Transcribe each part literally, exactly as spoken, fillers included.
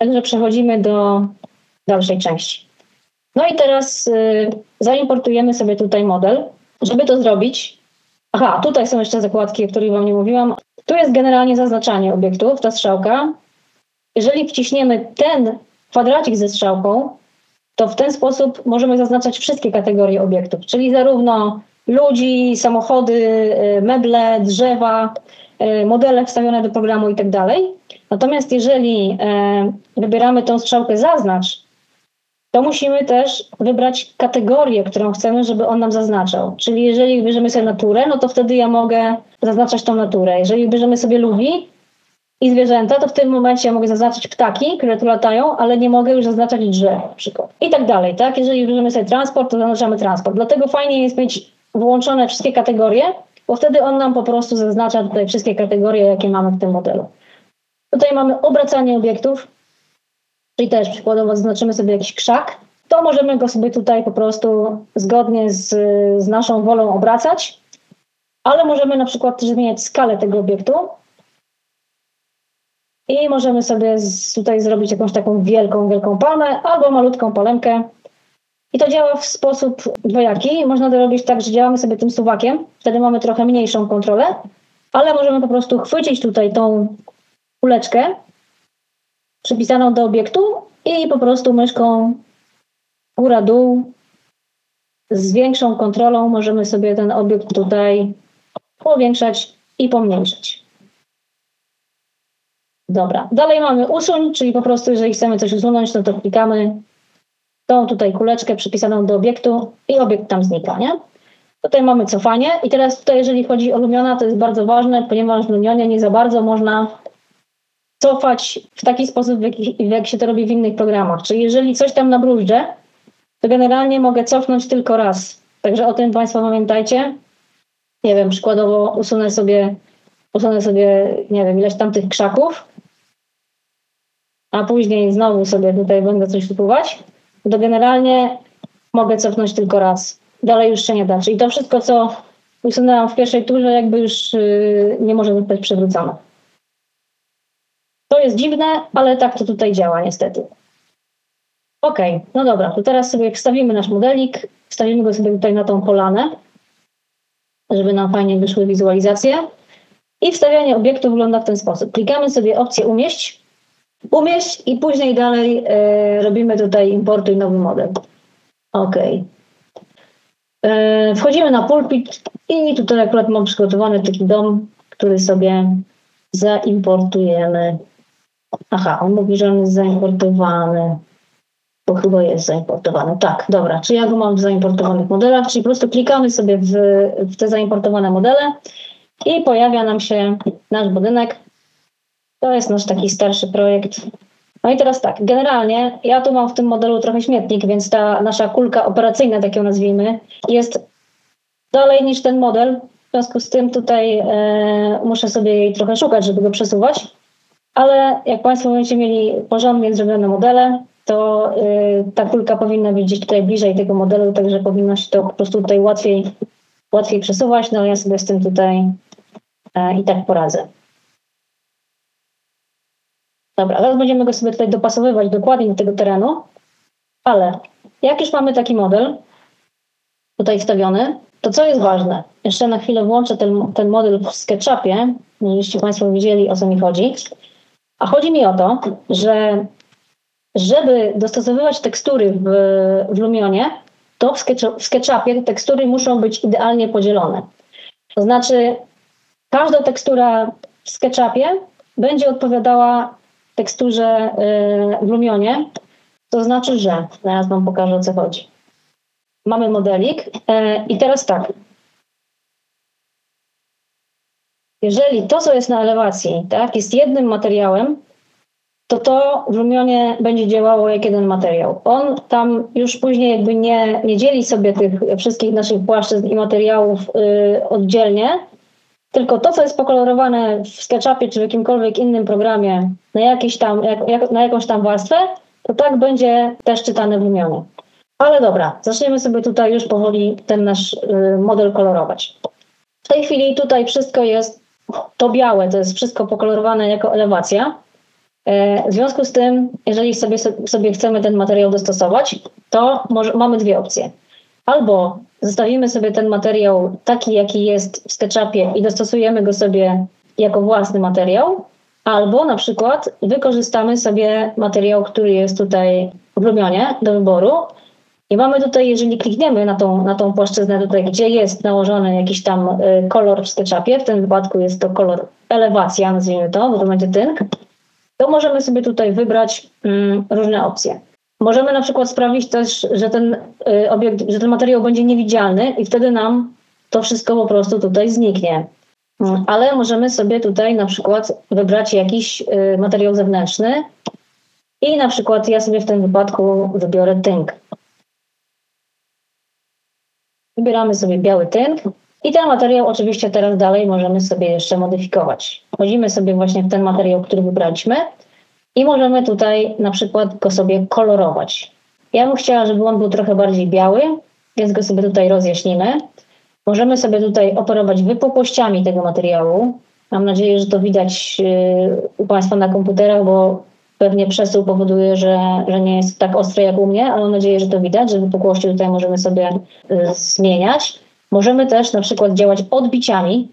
Także przechodzimy do dalszej części. No i teraz y, zaimportujemy sobie tutaj model. Żeby to zrobić, aha, tutaj są jeszcze zakładki, o których Wam nie mówiłam. Tu jest generalnie zaznaczanie obiektów, ta strzałka. Jeżeli wciśniemy ten kwadracik ze strzałką, to w ten sposób możemy zaznaczać wszystkie kategorie obiektów, czyli zarówno ludzi, samochody, meble, drzewa, modele wstawione do programu i tak dalej. Natomiast jeżeli wybieramy tą strzałkę zaznacz, to musimy też wybrać kategorię, którą chcemy, żeby on nam zaznaczał. Czyli jeżeli wybierzemy sobie naturę, no to wtedy ja mogę zaznaczać tą naturę. Jeżeli wybierzemy sobie ludzi i zwierzęta, to w tym momencie ja mogę zaznaczyć ptaki, które tu latają, ale nie mogę już zaznaczać drzew na przykład. I tak dalej, tak? Jeżeli wybierzemy sobie transport, to zaznaczamy transport. Dlatego fajnie jest mieć włączone wszystkie kategorie, bo wtedy on nam po prostu zaznacza tutaj wszystkie kategorie, jakie mamy w tym modelu. Tutaj mamy obracanie obiektów, czyli też przykładowo zaznaczymy sobie jakiś krzak, to możemy go sobie tutaj po prostu zgodnie z, z naszą wolą obracać, ale możemy na przykład też zmieniać skalę tego obiektu i możemy sobie z, tutaj zrobić jakąś taką wielką, wielką palmę albo malutką palemkę. I to działa w sposób dwojaki. Można to robić tak, że działamy sobie tym suwakiem, wtedy mamy trochę mniejszą kontrolę, ale możemy po prostu chwycić tutaj tą kuleczkę przypisaną do obiektu i po prostu myszką góra-dół z większą kontrolą możemy sobie ten obiekt tutaj powiększać i pomniejszać. Dobra, dalej mamy usuń, czyli po prostu jeżeli chcemy coś usunąć, no to klikamy tą tutaj kuleczkę przypisaną do obiektu i obiekt tam znika, nie? Tutaj mamy cofanie i teraz tutaj jeżeli chodzi o Lumiona, to jest bardzo ważne, ponieważ w Lumionie nie za bardzo można cofać w taki sposób, w jaki, w jak się to robi w innych programach. Czyli jeżeli coś tam nabrużdżę, to generalnie mogę cofnąć tylko raz. Także o tym Państwo pamiętajcie. Nie wiem, przykładowo usunę sobie, usunę sobie, nie wiem, ileś tam tych krzaków, a później znowu sobie tutaj będę coś usuwać, to generalnie mogę cofnąć tylko raz. Dalej już się nie da. Czyli to wszystko, co usunęłam w pierwszej turze, jakby już yy, nie może zostać przewrócone. To jest dziwne, ale tak to tutaj działa niestety. Ok, no dobra, to teraz sobie wstawimy nasz modelik, wstawimy go sobie tutaj na tą polanę, żeby nam fajnie wyszły wizualizacje. I wstawianie obiektu wygląda w ten sposób. Klikamy sobie opcję umieść, umieść i później dalej e, robimy tutaj importuj nowy model. Ok. E, wchodzimy na pulpit i tutaj akurat mam przygotowany taki dom, który sobie zaimportujemy. Aha, on mówi, że on jest zaimportowany, bo chyba jest zaimportowany. Tak, dobra, czy ja go mam w zaimportowanych modelach, czyli po prostu klikamy sobie w, w te zaimportowane modele i pojawia nam się nasz budynek. To jest nasz taki starszy projekt. No i teraz tak, generalnie ja tu mam w tym modelu trochę śmietnik, więc ta nasza kulka operacyjna, tak ją nazwijmy, jest dalej niż ten model. W związku z tym tutaj e, muszę sobie jej trochę szukać, żeby go przesuwać. Ale jak Państwo będziecie mieli porządnie zrobione modele, to y, ta kulka powinna być gdzieś tutaj bliżej tego modelu, także powinno się to po prostu tutaj łatwiej, łatwiej przesuwać. No ja sobie z tym tutaj e, i tak poradzę. Dobra, teraz będziemy go sobie tutaj dopasowywać dokładnie do tego terenu, ale jak już mamy taki model tutaj wstawiony, to co jest ważne? Jeszcze na chwilę włączę ten, ten model w SketchUpie, żebyście Państwo wiedzieli, o co mi chodzi. A chodzi mi o to, że żeby dostosowywać tekstury w, w Lumionie, to w, sketch, w SketchUpie te tekstury muszą być idealnie podzielone. To znaczy każda tekstura w SketchUpie będzie odpowiadała teksturze yy, w Lumionie. To znaczy, że zaraz Wam pokażę, o co chodzi. Mamy modelik yy, i teraz tak. Jeżeli to, co jest na elewacji, tak, jest jednym materiałem, to to w Lumionie będzie działało jak jeden materiał. On tam już później jakby nie, nie dzieli sobie tych wszystkich naszych płaszczyzn i materiałów yy, oddzielnie, tylko to, co jest pokolorowane w SketchUpie czy w jakimkolwiek innym programie na, jakieś tam, jak, jak, na jakąś tam warstwę, to tak będzie też czytane w Lumionie. Ale dobra, zaczniemy sobie tutaj już powoli ten nasz yy, model kolorować. W tej chwili tutaj wszystko jest, to białe, to jest wszystko pokolorowane jako elewacja. W związku z tym, jeżeli sobie, sobie chcemy ten materiał dostosować, to może, mamy dwie opcje. Albo zostawimy sobie ten materiał taki, jaki jest w SketchUpie i dostosujemy go sobie jako własny materiał, albo na przykład wykorzystamy sobie materiał, który jest tutaj w Lumionie do wyboru. I mamy tutaj, jeżeli klikniemy na tą, na tą płaszczyznę tutaj, gdzie jest nałożony jakiś tam y, kolor w SketchUpie, w tym wypadku jest to kolor elewacja, nazwijmy to, bo to będzie tynk, to możemy sobie tutaj wybrać mm, różne opcje. Możemy na przykład sprawić też, że ten y, obiekt, że ten materiał będzie niewidzialny i wtedy nam to wszystko po prostu tutaj zniknie. Mm, ale możemy sobie tutaj na przykład wybrać jakiś y, materiał zewnętrzny i na przykład ja sobie w tym wypadku wybiorę tynk. Wybieramy sobie biały tynk i ten materiał oczywiście teraz dalej możemy sobie jeszcze modyfikować. Wchodzimy sobie właśnie w ten materiał, który wybraliśmy i możemy tutaj na przykład go sobie kolorować. Ja bym chciała, żeby on był trochę bardziej biały, więc go sobie tutaj rozjaśnimy. Możemy sobie tutaj operować wypukłościami tego materiału. Mam nadzieję, że to widać u Państwa na komputerach, bo pewnie przesuł powoduje, że, że nie jest tak ostre jak u mnie, ale mam nadzieję, że to widać, że wypukłości tutaj możemy sobie y, zmieniać. Możemy też na przykład działać odbiciami,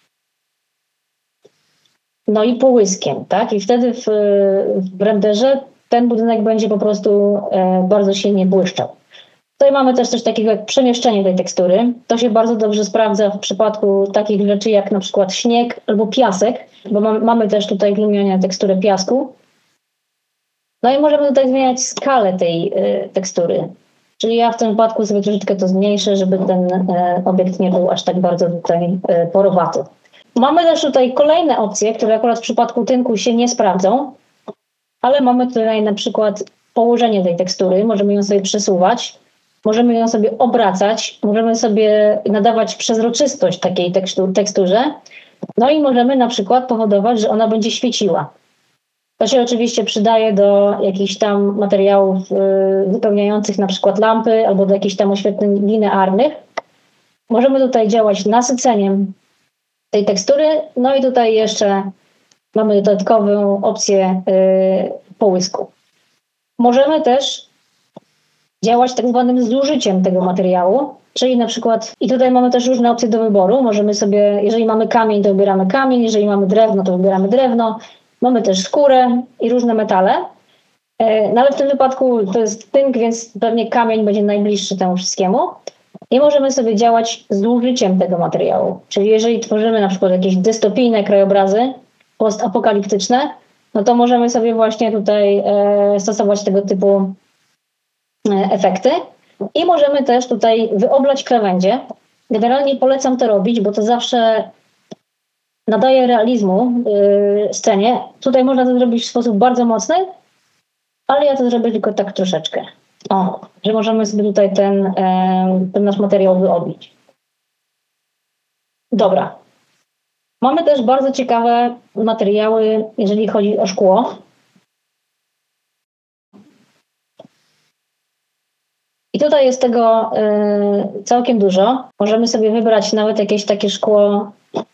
no i połyskiem, tak? I wtedy w, w renderze ten budynek będzie po prostu e, bardzo silnie błyszczał. Tutaj mamy też coś takiego jak przemieszczenie tej tekstury. To się bardzo dobrze sprawdza w przypadku takich rzeczy jak na przykład śnieg albo piasek, bo mamy, mamy też tutaj w Lumionie teksturę piasku. No i możemy tutaj zmieniać skalę tej y, tekstury. Czyli ja w tym wypadku sobie troszeczkę to zmniejszę, żeby ten y, obiekt nie był aż tak bardzo tutaj y, porowaty. Mamy też tutaj kolejne opcje, które akurat w przypadku tynku się nie sprawdzą, ale mamy tutaj na przykład położenie tej tekstury. Możemy ją sobie przesuwać, możemy ją sobie obracać, możemy sobie nadawać przezroczystość takiej tekstur, teksturze. No i możemy na przykład powodować, że ona będzie świeciła. To się oczywiście przydaje do jakichś tam materiałów y, wypełniających na przykład lampy albo do jakichś tam oświetleń linearnych. Możemy tutaj działać nasyceniem tej tekstury. No i tutaj jeszcze mamy dodatkową opcję y, połysku. Możemy też działać tak zwanym zużyciem tego materiału, czyli na przykład, i tutaj mamy też różne opcje do wyboru. Możemy sobie, jeżeli mamy kamień, to wybieramy kamień, jeżeli mamy drewno, to wybieramy drewno. Mamy też skórę i różne metale, no ale w tym wypadku to jest tynk, więc pewnie kamień będzie najbliższy temu wszystkiemu. I możemy sobie działać z użyciem tego materiału. Czyli jeżeli tworzymy na przykład jakieś dystopijne krajobrazy postapokaliptyczne, no to możemy sobie właśnie tutaj e, stosować tego typu e, efekty. I możemy też tutaj wyoblać krawędzie. Generalnie polecam to robić, bo to zawsze nadaje realizmu yy, scenie. Tutaj można to zrobić w sposób bardzo mocny, ale ja to zrobię tylko tak troszeczkę. O, że możemy sobie tutaj ten, yy, ten nasz materiał wyoblić. Dobra. Mamy też bardzo ciekawe materiały, jeżeli chodzi o szkło. I tutaj jest tego yy, całkiem dużo. Możemy sobie wybrać nawet jakieś takie szkło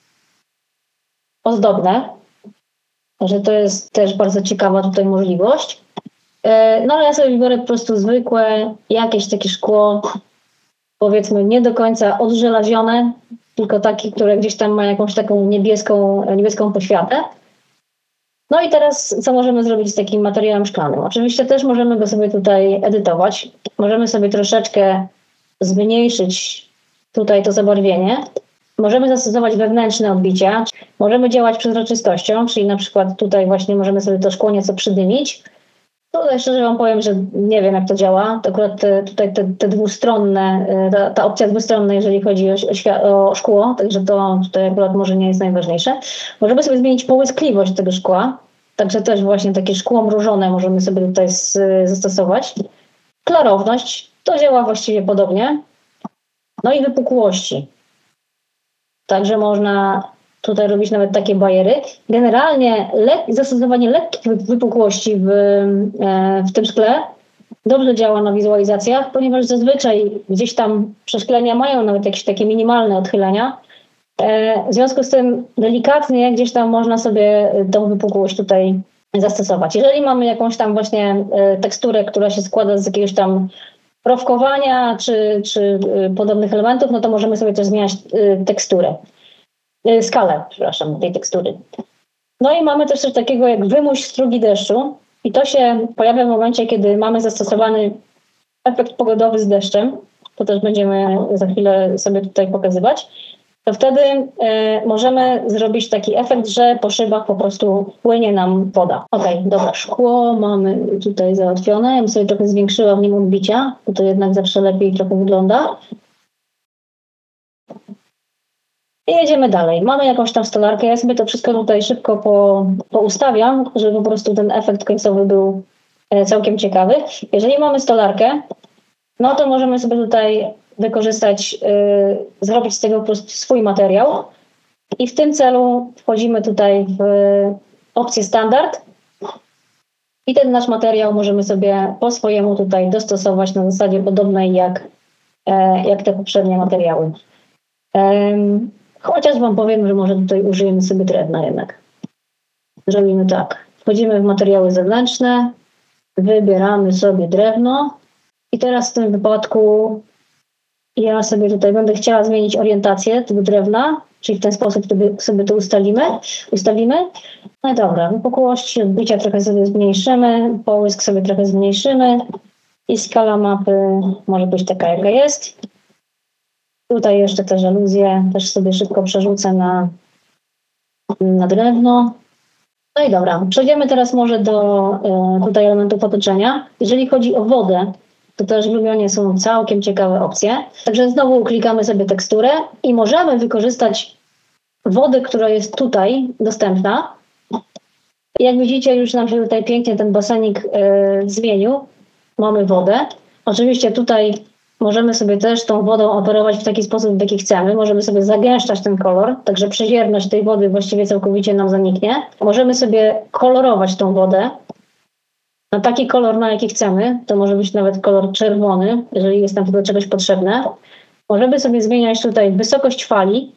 ozdobne, że to jest też bardzo ciekawa tutaj możliwość. No ale ja sobie wybiorę po prostu zwykłe, jakieś takie szkło, powiedzmy nie do końca odżelazione, tylko takie, które gdzieś tam ma jakąś taką niebieską, niebieską poświatę. No i teraz co możemy zrobić z takim materiałem szklanym? Oczywiście też możemy go sobie tutaj edytować. Możemy sobie troszeczkę zmniejszyć tutaj to zabarwienie. Możemy zastosować wewnętrzne odbicia. Możemy działać przezroczystością, czyli na przykład tutaj właśnie możemy sobie to szkło nieco przydymić. Tutaj szczerze Wam powiem, że nie wiem jak to działa. To akurat te, tutaj te, te dwustronne, ta, ta opcja dwustronna, jeżeli chodzi o, o, o szkło, także to tutaj akurat może nie jest najważniejsze. Możemy sobie zmienić połyskliwość tego szkła, także też właśnie takie szkło mrużone możemy sobie tutaj z, zastosować. Klarowność, to działa właściwie podobnie. No i wypukłości. Także można tutaj robić nawet takie bariery. Generalnie le- zastosowanie lekkich wypukłości w, e, w tym szkle dobrze działa na wizualizacjach, ponieważ zazwyczaj gdzieś tam przeszklenia mają nawet jakieś takie minimalne odchylenia. E, w związku z tym delikatnie gdzieś tam można sobie tą wypukłość tutaj zastosować. Jeżeli mamy jakąś tam właśnie teksturę, która się składa z jakiegoś tam rowkowania czy, czy podobnych elementów, no to możemy sobie też zmieniać teksturę, skalę, przepraszam, tej tekstury. No i mamy też coś takiego jak wymuś strugi deszczu i to się pojawia w momencie, kiedy mamy zastosowany efekt pogodowy z deszczem, to też będziemy za chwilę sobie tutaj pokazywać, to wtedy y, możemy zrobić taki efekt, że po szybach po prostu płynie nam woda. Okej, okay, dobra, szkło mamy tutaj załatwione. Ja bym sobie trochę zwiększyła w nim odbicia, bo to jednak zawsze lepiej trochę wygląda. I jedziemy dalej. Mamy jakąś tam stolarkę. Ja sobie to wszystko tutaj szybko po, poustawiam, żeby po prostu ten efekt końcowy był całkiem ciekawy. Jeżeli mamy stolarkę, no to możemy sobie tutaj wykorzystać, yy, zrobić z tego po prostu swój materiał. I w tym celu wchodzimy tutaj w opcję standard. I ten nasz materiał możemy sobie po swojemu tutaj dostosować na zasadzie podobnej jak, e, jak te poprzednie materiały. Um, Chociaż wam powiem, że może tutaj użyjemy sobie drewna jednak. Zrobimy tak. Wchodzimy w materiały zewnętrzne, wybieramy sobie drewno i teraz w tym wypadku ja sobie tutaj będę chciała zmienić orientację tego drewna, czyli w ten sposób sobie to ustalimy, ustawimy. No i dobra, wypukłości odbicia trochę sobie zmniejszymy, połysk sobie trochę zmniejszymy i skala mapy może być taka, jaka jest. Tutaj jeszcze te żaluzje też sobie szybko przerzucę na, na drewno. No i dobra, przejdziemy teraz może do y, tutaj elementów otoczenia. Jeżeli chodzi o wodę, to też w Lumionie są całkiem ciekawe opcje. Także znowu klikamy sobie teksturę i możemy wykorzystać wodę, która jest tutaj dostępna. Jak widzicie, już nam się tutaj pięknie ten basenik y, zmienił. Mamy wodę. Oczywiście tutaj możemy sobie też tą wodą operować w taki sposób, w jaki chcemy. Możemy sobie zagęszczać ten kolor, także przezierność tej wody właściwie całkowicie nam zaniknie. Możemy sobie kolorować tą wodę na taki kolor, na jaki chcemy. To może być nawet kolor czerwony, jeżeli jest nam do czegoś potrzebne. Możemy sobie zmieniać tutaj wysokość fali,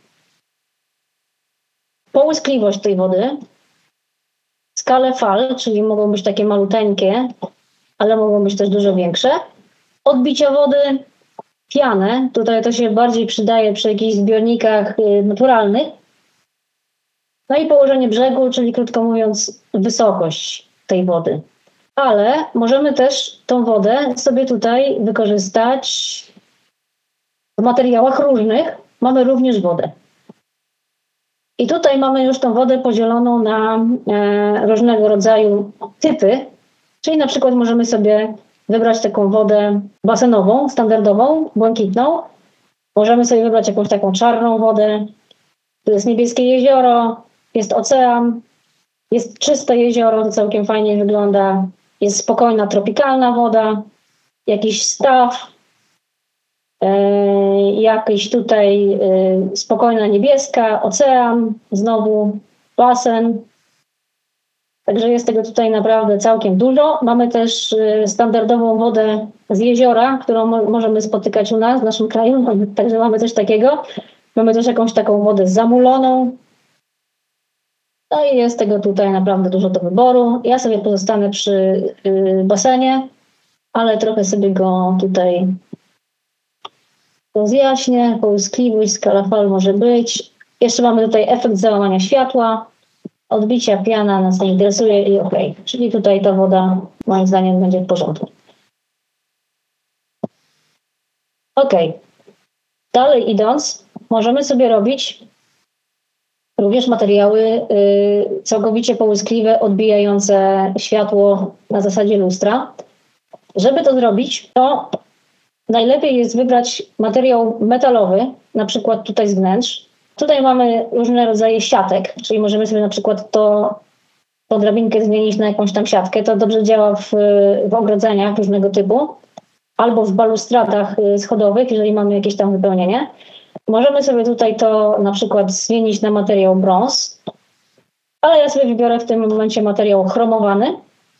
połyskliwość tej wody, skalę fal, czyli mogą być takie maluteńkie, ale mogą być też dużo większe. Odbicia wody, pianę. Tutaj to się bardziej przydaje przy jakichś zbiornikach naturalnych. No i położenie brzegu, czyli krótko mówiąc wysokość tej wody. Ale możemy też tą wodę sobie tutaj wykorzystać w materiałach różnych. Mamy również wodę. I tutaj mamy już tą wodę podzieloną na e, różnego rodzaju typy. Czyli na przykład możemy sobie wybrać taką wodę basenową, standardową, błękitną. Możemy sobie wybrać jakąś taką czarną wodę. Tu jest niebieskie jezioro, jest ocean, jest czyste jezioro, to całkiem fajnie wygląda. Jest spokojna, tropikalna woda, jakiś staw, yy, jakaś tutaj yy, spokojna niebieska, ocean, znowu basen. Także jest tego tutaj naprawdę całkiem dużo. Mamy też y, standardową wodę z jeziora, którą mo- możemy spotykać u nas w naszym kraju. Także mamy coś takiego. Mamy też jakąś taką wodę zamuloną. No i jest tego tutaj naprawdę dużo do wyboru. Ja sobie pozostanę przy y, basenie, ale trochę sobie go tutaj rozjaśnię. Połyskliwość, skala fal może być. Jeszcze mamy tutaj efekt załamania światła. Odbicia, piana nas nie interesuje i ok. Czyli tutaj ta woda moim zdaniem będzie w porządku. Ok. Dalej idąc, możemy sobie robić również materiały y, całkowicie połyskliwe, odbijające światło na zasadzie lustra. Żeby to zrobić, to najlepiej jest wybrać materiał metalowy, na przykład tutaj z wnętrz. Tutaj mamy różne rodzaje siatek, czyli możemy sobie na przykład to, tą drabinkę zmienić na jakąś tam siatkę. To dobrze działa w, w ogrodzeniach różnego typu albo w balustradach schodowych, jeżeli mamy jakieś tam wypełnienie. Możemy sobie tutaj to na przykład zmienić na materiał brąz, ale ja sobie wybiorę w tym momencie materiał chromowany.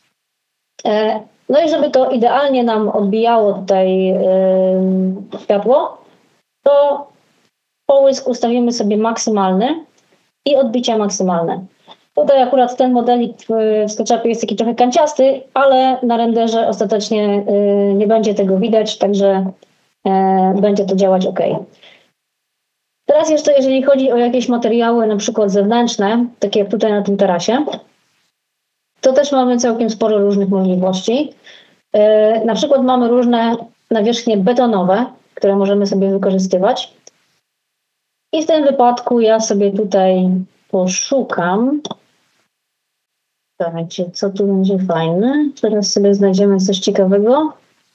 No i żeby to idealnie nam odbijało tutaj yy, światło, to połysk ustawimy sobie maksymalny i odbicia maksymalne. Tutaj akurat ten modelik w SketchUpie jest taki trochę kanciasty, ale na renderze ostatecznie nie będzie tego widać, także będzie to działać ok. Teraz jeszcze jeżeli chodzi o jakieś materiały na przykład zewnętrzne, takie jak tutaj na tym tarasie, to też mamy całkiem sporo różnych możliwości. Na przykład mamy różne nawierzchnie betonowe, które możemy sobie wykorzystywać. I w tym wypadku ja sobie tutaj poszukam. Słuchajcie, co tu będzie fajne. Teraz sobie znajdziemy coś ciekawego.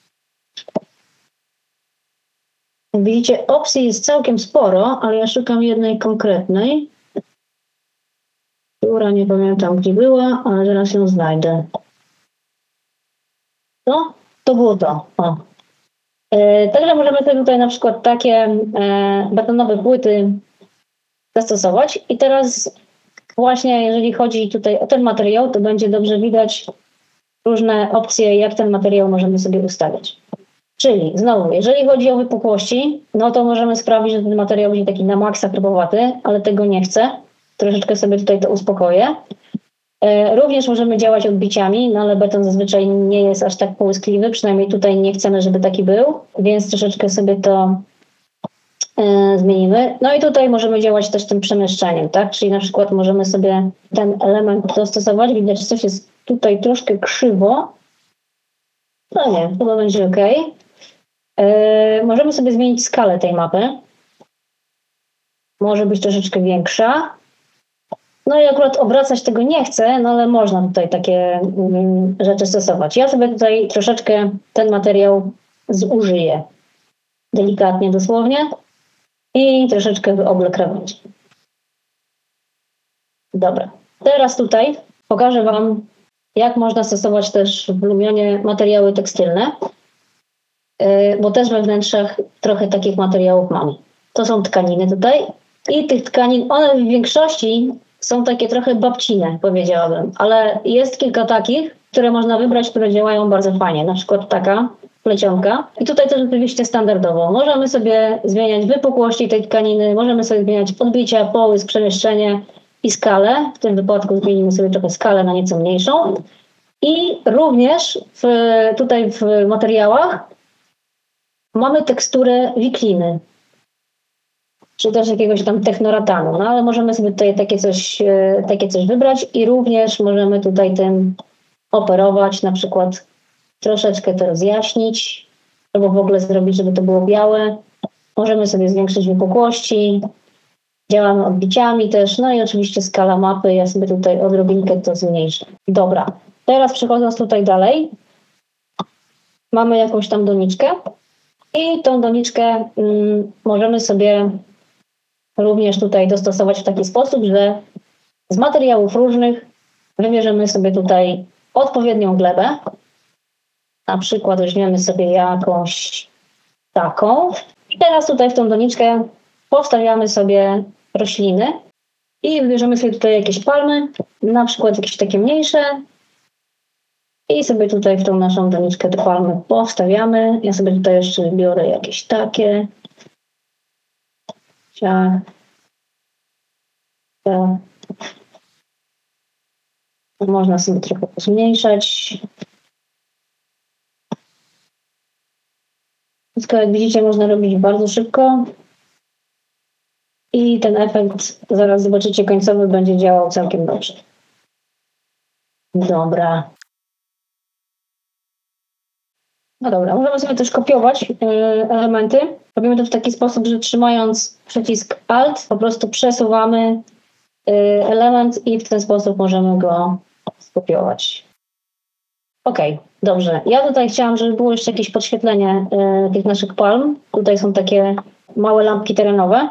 Widzicie, opcji jest całkiem sporo, ale ja szukam jednej konkretnej, która nie pamiętam gdzie była, ale zaraz ją znajdę. No, to było to. O. E, także możemy sobie tutaj na przykład takie e, betonowe płyty zastosować. I teraz właśnie jeżeli chodzi tutaj o ten materiał, to będzie dobrze widać różne opcje, jak ten materiał możemy sobie ustawiać. Czyli znowu, jeżeli chodzi o wypukłości, no to możemy sprawić, że ten materiał będzie taki na maksa kropowaty, ale tego nie chcę. Troszeczkę sobie tutaj to uspokoję. E, również możemy działać odbiciami, no ale beton zazwyczaj nie jest aż tak połyskliwy, przynajmniej tutaj nie chcemy, żeby taki był, więc troszeczkę sobie to e, zmienimy. No i tutaj możemy działać też tym przemieszczeniem, tak? Czyli na przykład możemy sobie ten element dostosować. Widać, że coś jest tutaj troszkę krzywo. No nie, chyba będzie ok. E, możemy sobie zmienić skalę tej mapy. Może być troszeczkę większa. No i akurat obracać tego nie chcę, no ale można tutaj takie mm, rzeczy stosować. Ja sobie tutaj troszeczkę ten materiał zużyję. Delikatnie dosłownie. I troszeczkę wyoblę krawędzi. Dobra. Teraz tutaj pokażę Wam, jak można stosować też w Lumionie materiały tekstylne. Bo też we wnętrzach trochę takich materiałów mamy. To są tkaniny tutaj i tych tkanin, one w większości są takie trochę babcine, powiedziałabym, ale jest kilka takich, które można wybrać, które działają bardzo fajnie, na przykład taka plecionka. I tutaj też oczywiście standardowo. Możemy sobie zmieniać wypukłości tej tkaniny, możemy sobie zmieniać odbicia, połysk, przemieszczenie i skalę. W tym wypadku zmienimy sobie trochę skalę na nieco mniejszą. I również w, tutaj w materiałach mamy teksturę wikliny, czy też jakiegoś tam technoratanu, no ale możemy sobie tutaj takie coś, takie coś wybrać i również możemy tutaj tym operować, na przykład troszeczkę to rozjaśnić, albo w ogóle zrobić, żeby to było białe. Możemy sobie zwiększyć wypukłości, działamy odbiciami też, no i oczywiście skala mapy, ja sobie tutaj odrobinkę to zmniejszę. Dobra, teraz przechodząc tutaj dalej, mamy jakąś tam doniczkę. I tą doniczkę mm, możemy sobie również tutaj dostosować w taki sposób, że z materiałów różnych wybierzemy sobie tutaj odpowiednią glebę. Na przykład weźmiemy sobie jakąś taką. I teraz tutaj w tą doniczkę powstawiamy sobie rośliny i wybierzemy sobie tutaj jakieś palmy, na przykład jakieś takie mniejsze. I sobie tutaj w tą naszą doniczkę te palmy powstawiamy. Ja sobie tutaj jeszcze biorę jakieś takie. Ciach. Ciach. Można sobie trochę zmniejszać. Wszystko, jak widzicie, można robić bardzo szybko. I ten efekt, zaraz zobaczycie, końcowy będzie działał całkiem dobrze. Dobra. No dobra, możemy sobie też kopiować y, elementy. Robimy to w taki sposób, że trzymając przycisk Alt po prostu przesuwamy y, element i w ten sposób możemy go skopiować. Ok, dobrze. Ja tutaj chciałam, żeby było jeszcze jakieś podświetlenie y, tych naszych palm. Tutaj są takie małe lampki terenowe,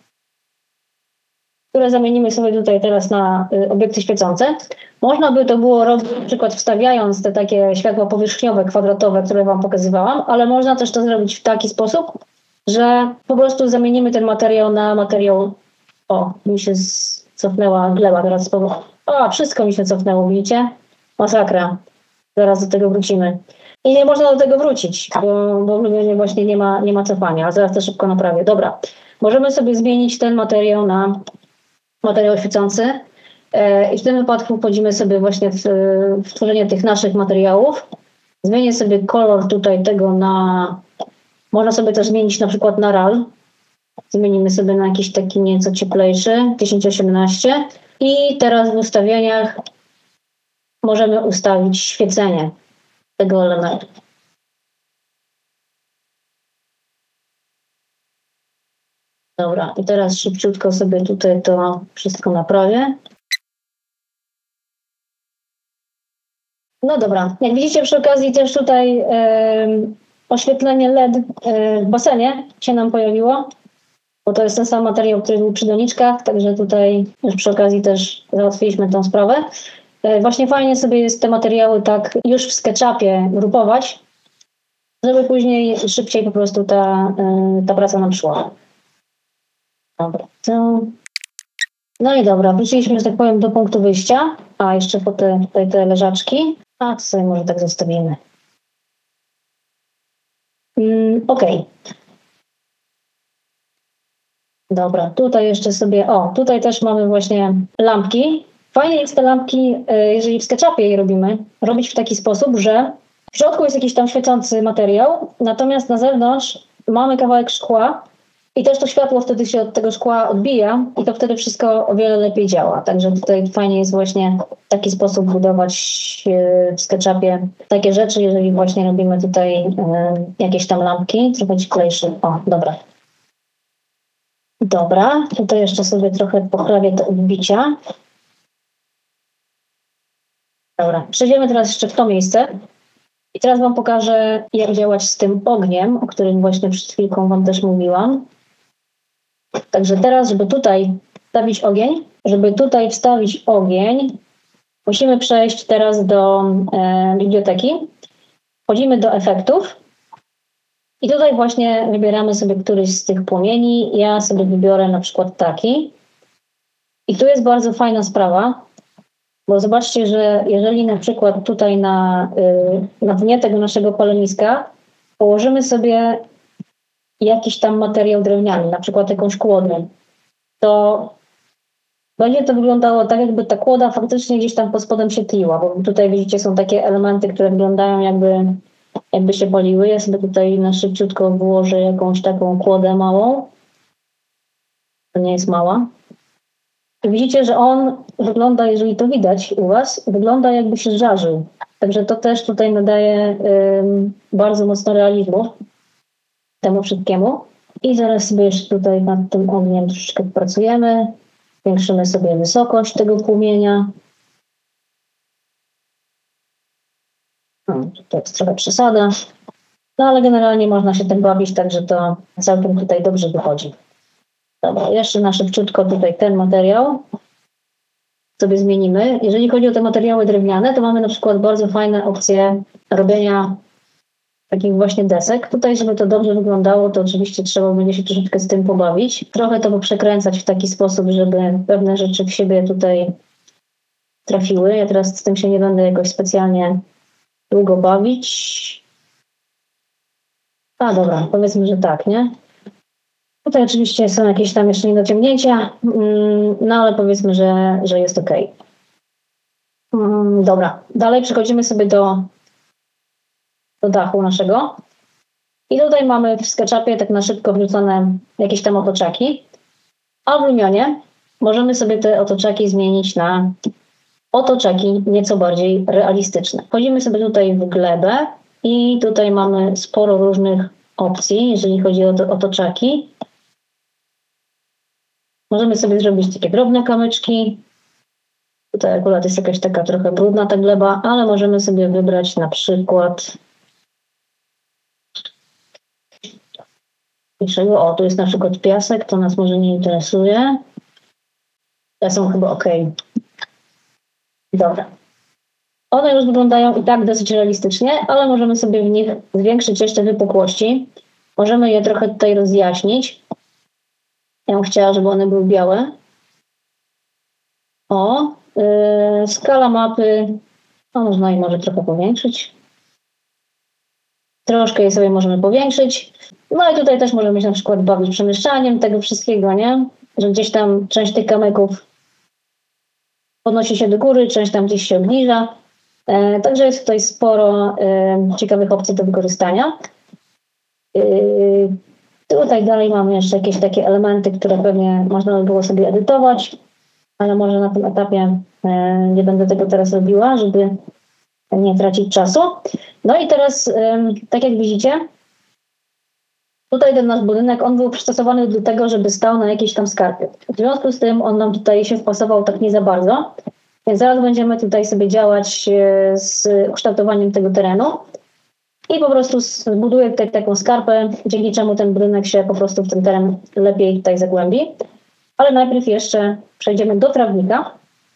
które zamienimy sobie tutaj teraz na y, obiekty świecące. Można by to było robić na przykład wstawiając te takie światła powierzchniowe, kwadratowe, które Wam pokazywałam, ale można też to zrobić w taki sposób, że po prostu zamienimy ten materiał na materiał... O, mi się cofnęła gleba teraz z powodu... O, wszystko mi się cofnęło, widzicie? Masakra. Zaraz do tego wrócimy. I nie można do tego wrócić, bo, bo w Lumionie właśnie nie ma, nie ma cofania, a zaraz to szybko naprawię. Dobra, możemy sobie zmienić ten materiał na materiał świecący. I w tym wypadku wchodzimy sobie właśnie w, w tworzenie tych naszych materiałów. Zmienię sobie kolor tutaj tego na... Można sobie też zmienić na przykład na ral. Zmienimy sobie na jakiś taki nieco cieplejszy, tysiąc osiemnaście. I teraz w ustawieniach możemy ustawić świecenie tego elementu. Dobra, i teraz szybciutko sobie tutaj to wszystko naprawię. No dobra, jak widzicie przy okazji też tutaj e, oświetlenie L E D e, w basenie się nam pojawiło, bo to jest ten sam materiał, który był przy doniczkach, także tutaj już przy okazji też załatwiliśmy tą sprawę. E, właśnie fajnie sobie jest te materiały tak już w SketchUpie grupować, żeby później szybciej po prostu ta, e, ta praca nam szła. Dobra, to... No i dobra, wróciliśmy, że tak powiem, do punktu wyjścia. A, jeszcze po te, tutaj te leżaczki. A, to sobie może tak zostawimy. Mm, ok. Dobra, tutaj jeszcze sobie, o, tutaj też mamy właśnie lampki. Fajnie jest te lampki, jeżeli w SketchUpie je robimy, robić w taki sposób, że w środku jest jakiś tam świecący materiał, natomiast na zewnątrz mamy kawałek szkła i też to światło wtedy się od tego szkła odbija i to wtedy wszystko o wiele lepiej działa. Także tutaj fajnie jest właśnie w taki sposób budować w SketchUpie takie rzeczy, jeżeli właśnie robimy tutaj jakieś tam lampki, trochę cieplejsze. O, dobra. Dobra, tutaj jeszcze sobie trochę poprawię te odbicia. Dobra, przejdziemy teraz jeszcze w to miejsce. I teraz Wam pokażę, jak działać z tym ogniem, o którym właśnie przed chwilką Wam też mówiłam. Także teraz, żeby tutaj wstawić ogień, żeby tutaj wstawić ogień, musimy przejść teraz do e, biblioteki. Wchodzimy do efektów i tutaj właśnie wybieramy sobie któryś z tych płomieni. Ja sobie wybiorę na przykład taki. I tu jest bardzo fajna sprawa, bo zobaczcie, że jeżeli na przykład tutaj na, y, na dnie tego naszego paleniska położymy sobie jakiś tam materiał drewniany, na przykład jakąś kłodę, to będzie to wyglądało tak, jakby ta kłoda faktycznie gdzieś tam pod spodem się tliła, bo tutaj widzicie, są takie elementy, które wyglądają jakby, jakby się paliły. Ja sobie tutaj na szybciutko włożę jakąś taką kłodę małą. To nie jest mała. I widzicie, że on wygląda, jeżeli to widać u Was, wygląda jakby się żarzył. Także to też tutaj nadaje ym, bardzo mocno realizmu temu wszystkiemu. I zaraz sobie jeszcze tutaj nad tym ogniem troszeczkę pracujemy. Zwiększymy sobie wysokość tego płomienia. No, to jest trochę przesada. No ale generalnie można się tym bawić, także to całkiem tutaj dobrze wychodzi. Dobra, jeszcze na szybciutko tutaj ten materiał sobie zmienimy. Jeżeli chodzi o te materiały drewniane, to mamy na przykład bardzo fajne opcje robienia takich właśnie desek. Tutaj, żeby to dobrze wyglądało, to oczywiście trzeba będzie się troszeczkę z tym pobawić. Trochę to przekręcać w taki sposób, żeby pewne rzeczy w siebie tutaj trafiły. Ja teraz z tym się nie będę jakoś specjalnie długo bawić. A dobra, powiedzmy, że tak, nie? Tutaj oczywiście są jakieś tam jeszcze niedociągnięcia, no ale powiedzmy, że, że jest ok. Dobra, dalej przechodzimy sobie do, do dachu naszego. I tutaj mamy w SketchUpie tak na szybko wrzucone jakieś tam otoczaki. A w Lumionie możemy sobie te otoczaki zmienić na otoczaki nieco bardziej realistyczne. Wchodzimy sobie tutaj w glebę i tutaj mamy sporo różnych opcji, jeżeli chodzi o te otoczaki. Możemy sobie zrobić takie drobne kamyczki. Tutaj akurat jest jakaś taka trochę brudna ta gleba, ale możemy sobie wybrać na przykład... O, tu jest na przykład piasek, to nas może nie interesuje. Te są chyba ok. Dobra. One już wyglądają i tak dosyć realistycznie, ale możemy sobie w nich zwiększyć jeszcze wypukłości. Możemy je trochę tutaj rozjaśnić. Ja bym chciała, żeby one były białe. O, yy, skala mapy, no można je może trochę powiększyć. Troszkę je sobie możemy powiększyć. No i tutaj też możemy się na przykład bawić przemieszczaniem tego wszystkiego, nie? Że gdzieś tam część tych kamyków podnosi się do góry, część tam gdzieś się obniża. E, także jest tutaj sporo e, ciekawych opcji do wykorzystania. E, tutaj dalej mamy jeszcze jakieś takie elementy, które pewnie można by było sobie edytować, ale może na tym etapie e, nie będę tego teraz robiła, żeby nie tracić czasu. No i teraz, e, tak jak widzicie, tutaj ten nasz budynek, on był przystosowany do tego, żeby stał na jakiejś tam skarpie. W związku z tym on nam tutaj się wpasował tak nie za bardzo. Więc zaraz będziemy tutaj sobie działać z ukształtowaniem tego terenu. I po prostu zbuduję tutaj taką skarpę, dzięki czemu ten budynek się po prostu w ten teren lepiej tutaj zagłębi. Ale najpierw jeszcze przejdziemy do trawnika.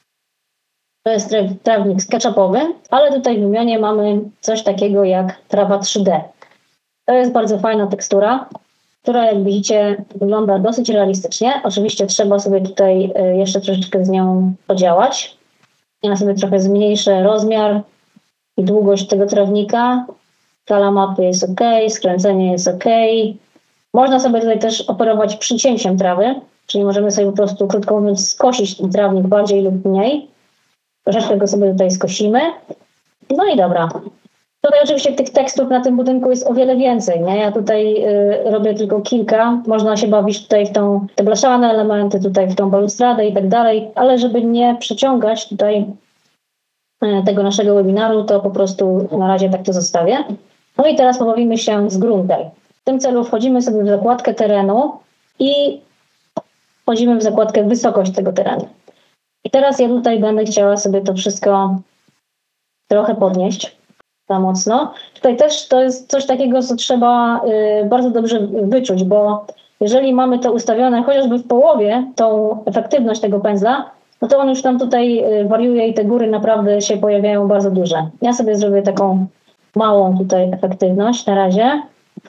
To jest trawnik SketchUpowy, ale tutaj w wymianie mamy coś takiego jak trawa trzy D. To jest bardzo fajna tekstura, która jak widzicie wygląda dosyć realistycznie. Oczywiście trzeba sobie tutaj jeszcze troszeczkę z nią podziałać. Ja sobie trochę zmniejszę rozmiar i długość tego trawnika. Skala mapy jest ok, skręcenie jest ok. Można sobie tutaj też operować przycięciem trawy, czyli możemy sobie po prostu, krótko mówiąc, skosić ten trawnik bardziej lub mniej. Troszeczkę go sobie tutaj skosimy. No i dobra. Tutaj oczywiście tych tekstur na tym budynku jest o wiele więcej, nie? Ja tutaj y, robię tylko kilka. Można się bawić tutaj w tą, te blaszane elementy, tutaj w tą balustradę i tak dalej, ale żeby nie przeciągać tutaj y, tego naszego webinaru, to po prostu na razie tak to zostawię. No i teraz pobawimy się z gruntem. W tym celu wchodzimy sobie w zakładkę terenu i wchodzimy w zakładkę wysokość tego terenu. I teraz ja tutaj będę chciała sobie to wszystko trochę podnieść. Za mocno. Tutaj też to jest coś takiego, co trzeba y, bardzo dobrze wyczuć, bo jeżeli mamy to ustawione chociażby w połowie, tą efektywność tego pędzla, no to on już tam tutaj y, wariuje i te góry naprawdę się pojawiają bardzo duże. Ja sobie zrobię taką małą tutaj efektywność na razie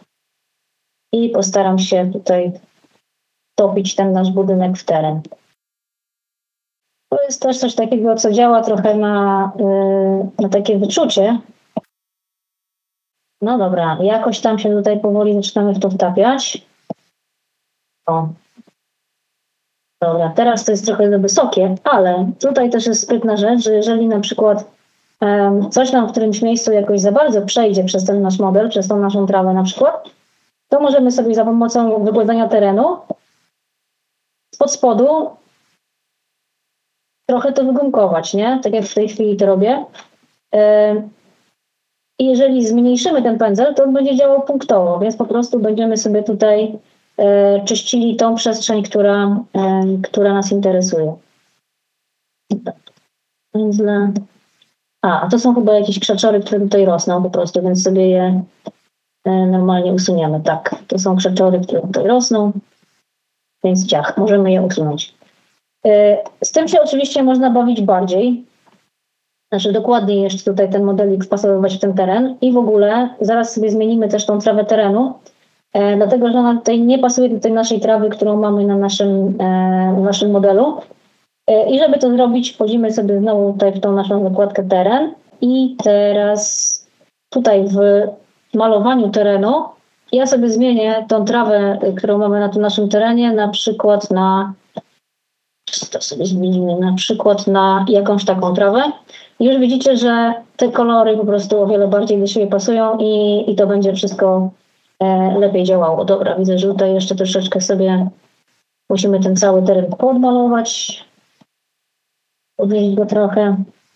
i postaram się tutaj topić ten nasz budynek w teren. To jest też coś takiego, co działa trochę na, y, na takie wyczucie. No dobra, jakoś tam się tutaj powoli zaczynamy w to wtapiać. O. Dobra, teraz to jest trochę za wysokie, ale tutaj też jest sprytna rzecz, że jeżeli na przykład um, coś nam w którymś miejscu jakoś za bardzo przejdzie przez ten nasz model, przez tą naszą trawę na przykład, to możemy sobie za pomocą wygładzenia terenu spod spodu trochę to wygumkować, nie? Tak jak w tej chwili to robię. Um, I jeżeli zmniejszymy ten pędzel, to on będzie działał punktowo, więc po prostu będziemy sobie tutaj e, czyścili tą przestrzeń, która, e, która nas interesuje. Pędzle. A, to są chyba jakieś krzaczory, które tutaj rosną po prostu, więc sobie je e, normalnie usuniemy. Tak, to są krzaczory, które tutaj rosną, więc ciach, możemy je usunąć. E, z tym się oczywiście można bawić bardziej. Znaczy dokładniej jeszcze tutaj ten modelik wpasowywać w ten teren i w ogóle zaraz sobie zmienimy też tą trawę terenu, e, dlatego że ona tutaj nie pasuje do tej naszej trawy, którą mamy na naszym, e, naszym modelu. E, I żeby to zrobić, wchodzimy sobie znowu tutaj w tą naszą zakładkę teren i teraz tutaj w malowaniu terenu ja sobie zmienię tą trawę, którą mamy na tym naszym terenie, na przykład na to sobie zmienimy, na przykład na jakąś taką trawę. I już widzicie, że te kolory po prostu o wiele bardziej do siebie pasują i, i to będzie wszystko e, lepiej działało. Dobra, widzę, że tutaj jeszcze troszeczkę sobie musimy ten cały teren podmalować. Podnieść go trochę.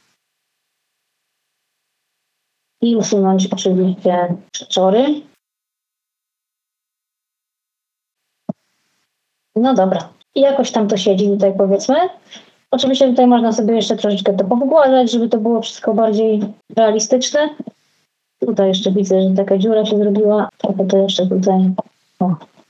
I usunąć oczywiście krzaczory. No dobra. I jakoś tam to siedzi tutaj, powiedzmy. Oczywiście tutaj można sobie jeszcze troszeczkę to powgładzać, żeby to było wszystko bardziej realistyczne. Tutaj jeszcze widzę, że taka dziura się zrobiła. Trochę to jeszcze tutaj. O.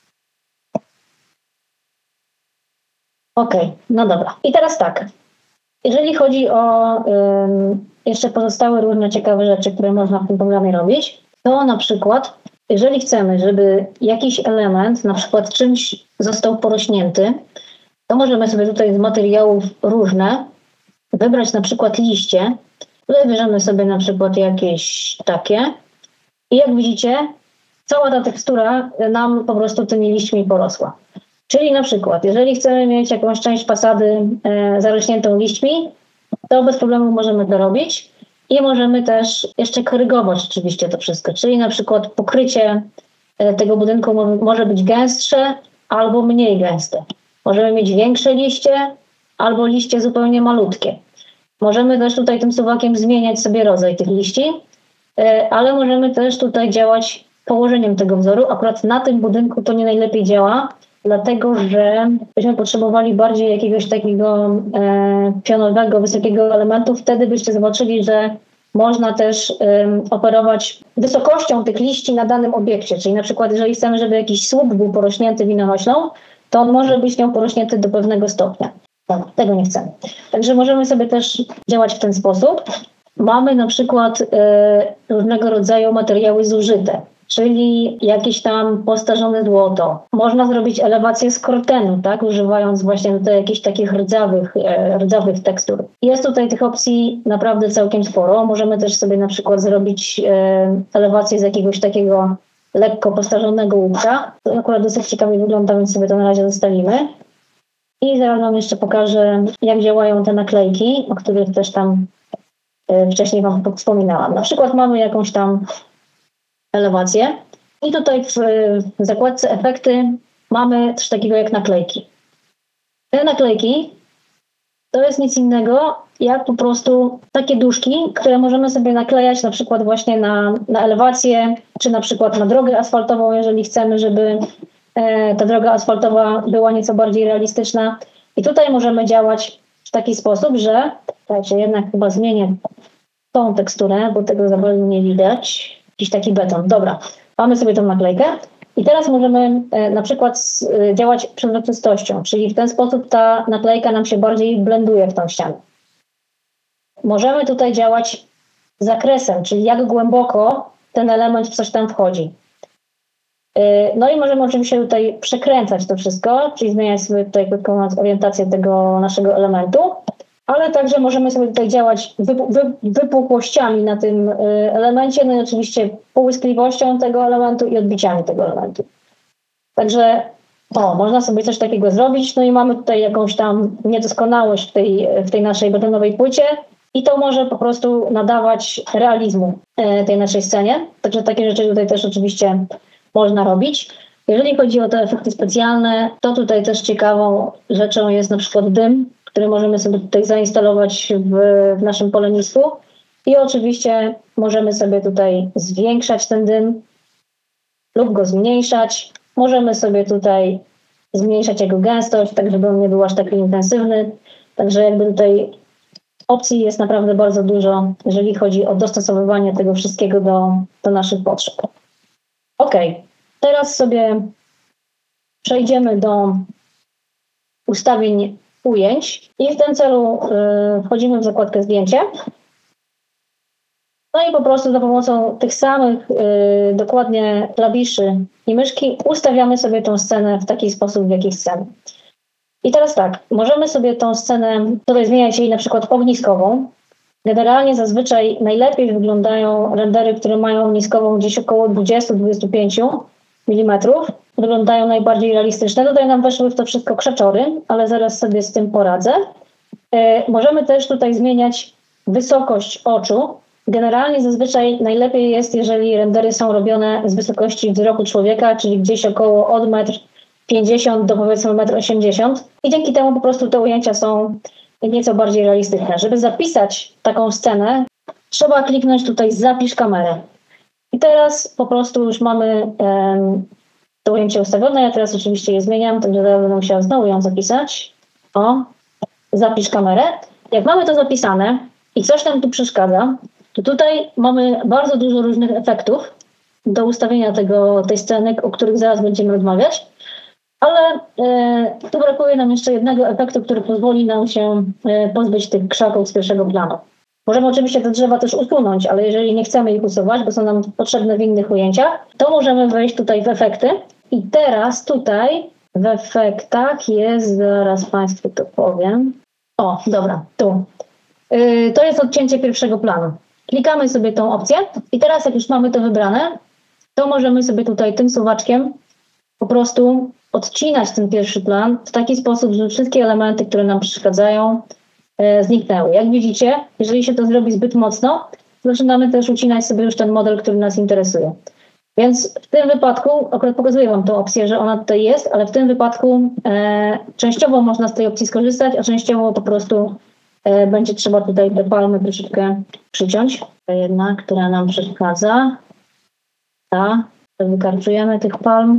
Okej, okay, no dobra. I teraz tak. Jeżeli chodzi o um, jeszcze pozostałe różne ciekawe rzeczy, które można w tym programie robić, to na przykład, jeżeli chcemy, żeby jakiś element, na przykład czymś został porośnięty, to możemy sobie tutaj z materiałów różne wybrać na przykład liście. Tutaj bierzemy sobie na przykład jakieś takie i jak widzicie, cała ta tekstura nam po prostu tymi liśćmi porosła. Czyli na przykład, jeżeli chcemy mieć jakąś część fasady e, zarośniętą liśćmi, to bez problemu możemy to robić i możemy też jeszcze korygować oczywiście to wszystko, czyli na przykład pokrycie tego budynku może być gęstsze albo mniej gęste. Możemy mieć większe liście albo liście zupełnie malutkie. Możemy też tutaj tym suwakiem zmieniać sobie rodzaj tych liści, ale możemy też tutaj działać położeniem tego wzoru. Akurat na tym budynku to nie najlepiej działa, dlatego że byśmy potrzebowali bardziej jakiegoś takiego e, pionowego, wysokiego elementu. Wtedy byście zobaczyli, że można też e, operować wysokością tych liści na danym obiekcie. Czyli na przykład jeżeli chcemy, żeby jakiś słup był porośnięty winoroślą, to on może być nią porośnięty do pewnego stopnia. Tak, tego nie chcemy. Także możemy sobie też działać w ten sposób. Mamy na przykład e, różnego rodzaju materiały zużyte, czyli jakieś tam postarzone złoto. Można zrobić elewację z kortenu, tak, używając właśnie tutaj jakichś takich rdzawych, e, rdzawych tekstur. Jest tutaj tych opcji naprawdę całkiem sporo. Możemy też sobie na przykład zrobić e, elewację z jakiegoś takiego lekko postarzonego łupka. To akurat dosyć ciekawie wygląda, więc sobie to na razie zostawimy. I zaraz wam jeszcze pokażę, jak działają te naklejki, o których też tam y, wcześniej wam wspominałam. Na przykład mamy jakąś tam elewację i tutaj w, w zakładce efekty mamy coś takiego jak naklejki. Te naklejki to jest nic innego jak po prostu takie duszki, które możemy sobie naklejać na przykład właśnie na, na elewację, czy na przykład na drogę asfaltową, jeżeli chcemy, żeby ta droga asfaltowa była nieco bardziej realistyczna. I tutaj możemy działać w taki sposób, że słuchajcie, jednak chyba zmienię tą teksturę, bo tego za bardzo nie widać. Jakiś taki beton. Dobra, mamy sobie tą naklejkę i teraz możemy na przykład działać przezroczystością, czyli w ten sposób ta naklejka nam się bardziej blenduje w tą ścianę. Możemy tutaj działać zakresem, czyli jak głęboko ten element w coś tam wchodzi. No i możemy oczywiście tutaj przekręcać to wszystko, czyli zmieniać sobie tutaj krótką mówiąc orientację tego naszego elementu, ale także możemy sobie tutaj działać wypu- wy- wypukłościami na tym elemencie, no i oczywiście połyskliwością tego elementu i odbiciami tego elementu. Także o, można sobie coś takiego zrobić, no i mamy tutaj jakąś tam niedoskonałość w tej, w tej naszej betonowej płycie i to może po prostu nadawać realizmu tej naszej scenie. Także takie rzeczy tutaj też oczywiście można robić. Jeżeli chodzi o te efekty specjalne, to tutaj też ciekawą rzeczą jest na przykład dym, który możemy sobie tutaj zainstalować w, w naszym polenisku i oczywiście możemy sobie tutaj zwiększać ten dym lub go zmniejszać. Możemy sobie tutaj zmniejszać jego gęstość, tak żeby on nie był aż taki intensywny. Także jakby tutaj opcji jest naprawdę bardzo dużo, jeżeli chodzi o dostosowywanie tego wszystkiego do, do naszych potrzeb. Ok, teraz sobie przejdziemy do ustawień ujęć i w tym celu y, wchodzimy w zakładkę zdjęcie. No i po prostu za pomocą tych samych y, dokładnie klawiszy i myszki ustawiamy sobie tą scenę w taki sposób, w jaki chcemy. I teraz tak, możemy sobie tą scenę tutaj zmieniać jej na przykład ogniskową. Generalnie zazwyczaj najlepiej wyglądają rendery, które mają ogniskową gdzieś około dwadzieścia do dwudziestu pięciu milimetrów. Wyglądają najbardziej realistyczne. Tutaj nam weszły w to wszystko krzaczory, ale zaraz sobie z tym poradzę. Yy, możemy też tutaj zmieniać wysokość oczu. Generalnie zazwyczaj najlepiej jest, jeżeli rendery są robione z wysokości wzroku człowieka, czyli gdzieś około od metr pięćdziesiąt do powiedzmy metr osiemdziesiąt. I dzięki temu po prostu te ujęcia są nieco bardziej realistyczne. Żeby zapisać taką scenę, trzeba kliknąć tutaj zapisz kamerę. I teraz po prostu już mamy um, to ujęcie ustawione. Ja teraz oczywiście je zmieniam, także teraz będę musiała znowu ją zapisać. O, zapisz kamerę. Jak mamy to zapisane i coś nam tu przeszkadza, to tutaj mamy bardzo dużo różnych efektów do ustawienia tego, tej sceny, o których zaraz będziemy rozmawiać. Ale e, tu brakuje nam jeszcze jednego efektu, który pozwoli nam się e, pozbyć tych krzaków z pierwszego planu. Możemy oczywiście te drzewa też usunąć, ale jeżeli nie chcemy ich usuwać, bo są nam potrzebne w innych ujęciach, to możemy wejść tutaj w efekty. I teraz tutaj w efektach jest, zaraz Państwu to powiem. O, dobra, tu. Yy, to jest odcięcie pierwszego planu. Klikamy sobie tą opcję i teraz jak już mamy to wybrane, to możemy sobie tutaj tym suwaczkiem po prostu odcinać ten pierwszy plan w taki sposób, że wszystkie elementy, które nam przeszkadzają, e, zniknęły. Jak widzicie, jeżeli się to zrobi zbyt mocno, zaczynamy też ucinać sobie już ten model, który nas interesuje. Więc w tym wypadku, akurat pokazuję Wam tą opcję, że ona tutaj jest, ale w tym wypadku e, częściowo można z tej opcji skorzystać, a częściowo po prostu e, będzie trzeba tutaj te palmy troszeczkę przyciąć. Ta jedna, która nam przeszkadza. Ta, wykarczujemy tych palm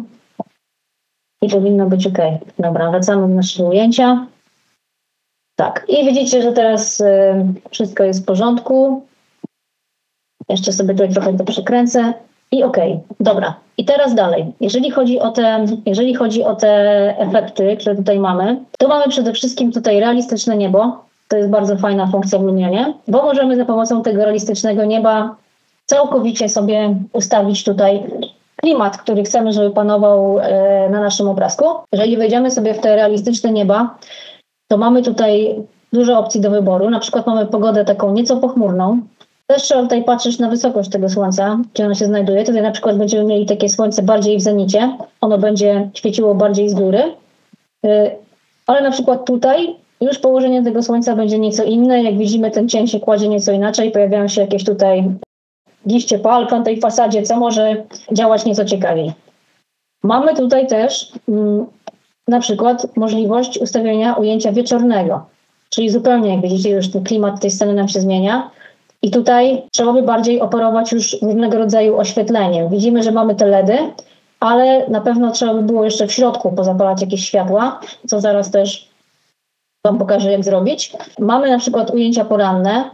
i powinno być ok. Dobra, wracamy do naszego ujęcia. Tak, i widzicie, że teraz y, wszystko jest w porządku. Jeszcze sobie tutaj trochę to przekręcę i ok, dobra. I teraz dalej. Jeżeli chodzi o te, jeżeli chodzi o te efekty, które tutaj mamy, to mamy przede wszystkim tutaj realistyczne niebo. To jest bardzo fajna funkcja w Lumionie, bo możemy za pomocą tego realistycznego nieba całkowicie sobie ustawić tutaj klimat, który chcemy, żeby panował e, na naszym obrazku. Jeżeli wejdziemy sobie w te realistyczne nieba, to mamy tutaj dużo opcji do wyboru. Na przykład mamy pogodę taką nieco pochmurną. Też trzeba tutaj patrzeć na wysokość tego słońca, gdzie ono się znajduje. Tutaj na przykład będziemy mieli takie słońce bardziej w zenicie. Ono będzie świeciło bardziej z góry. E, ale na przykład tutaj już położenie tego słońca będzie nieco inne. Jak widzimy, ten cień się kładzie nieco inaczej. Pojawiają się jakieś tutaj liście palm na tej fasadzie, co może działać nieco ciekawiej. Mamy tutaj też mm, na przykład możliwość ustawienia ujęcia wieczornego, czyli zupełnie, jak widzicie, już ten klimat tej sceny nam się zmienia i tutaj trzeba by bardziej operować już różnego rodzaju oświetleniem. Widzimy, że mamy te LEDy, ale na pewno trzeba by było jeszcze w środku pozapalać jakieś światła, co zaraz też Wam pokażę, jak zrobić. Mamy na przykład ujęcia poranne.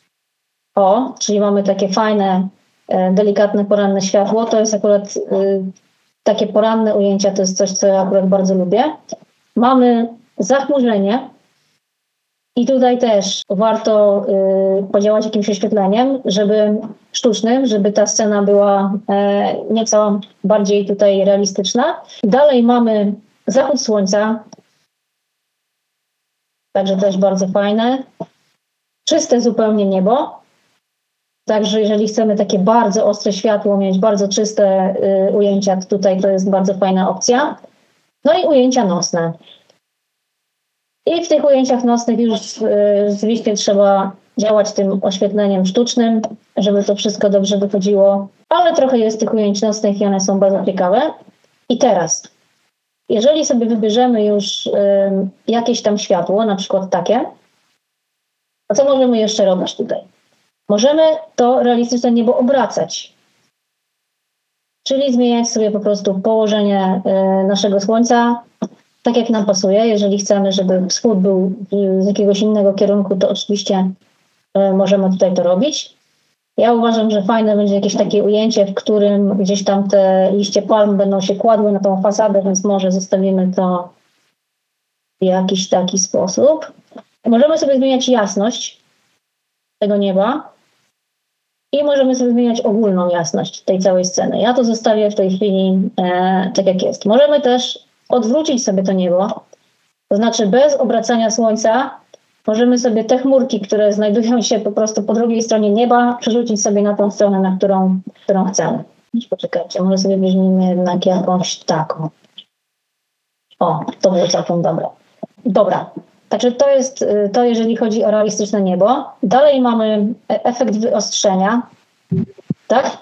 O, czyli mamy takie fajne, e, delikatne poranne światło. To jest akurat y, takie poranne ujęcia, to jest coś, co ja akurat bardzo lubię. Mamy zachmurzenie i tutaj też warto y, podziałać jakimś oświetleniem, żeby sztucznym, żeby ta scena była e, nieco bardziej tutaj realistyczna. Dalej mamy zachód słońca, także też bardzo fajne. Czyste zupełnie niebo. Także jeżeli chcemy takie bardzo ostre światło mieć, bardzo czyste y, ujęcia, to tutaj to jest bardzo fajna opcja. No i ujęcia nocne. I w tych ujęciach nocnych już y, rzeczywiście trzeba działać tym oświetleniem sztucznym, żeby to wszystko dobrze wychodziło. Ale trochę jest tych ujęć nocnych i one są bardzo ciekawe. I teraz, jeżeli sobie wybierzemy już y, jakieś tam światło, na przykład takie, to co możemy jeszcze robić tutaj? Możemy to realistyczne niebo obracać, czyli zmieniać sobie po prostu położenie y, naszego słońca tak, jak nam pasuje. Jeżeli chcemy, żeby wschód był y, z jakiegoś innego kierunku, to oczywiście y, możemy tutaj to robić. Ja uważam, że fajne będzie jakieś takie ujęcie, w którym gdzieś tam te liście palm będą się kładły na tą fasadę, więc może zostawimy to w jakiś taki sposób. Możemy sobie zmieniać jasność tego nieba. I możemy sobie zmieniać ogólną jasność tej całej sceny. Ja to zostawię w tej chwili e, tak, jak jest. Możemy też odwrócić sobie to niebo, to znaczy bez obracania słońca możemy sobie te chmurki, które znajdują się po prostu po drugiej stronie nieba, przerzucić sobie na tą stronę, na którą, którą chcemy. Poczekajcie, może sobie weźmiemy jednak jakąś taką. O, to było całkiem dobre. Dobra. Także to jest to, jeżeli chodzi o realistyczne niebo. Dalej mamy efekt wyostrzenia. Tak?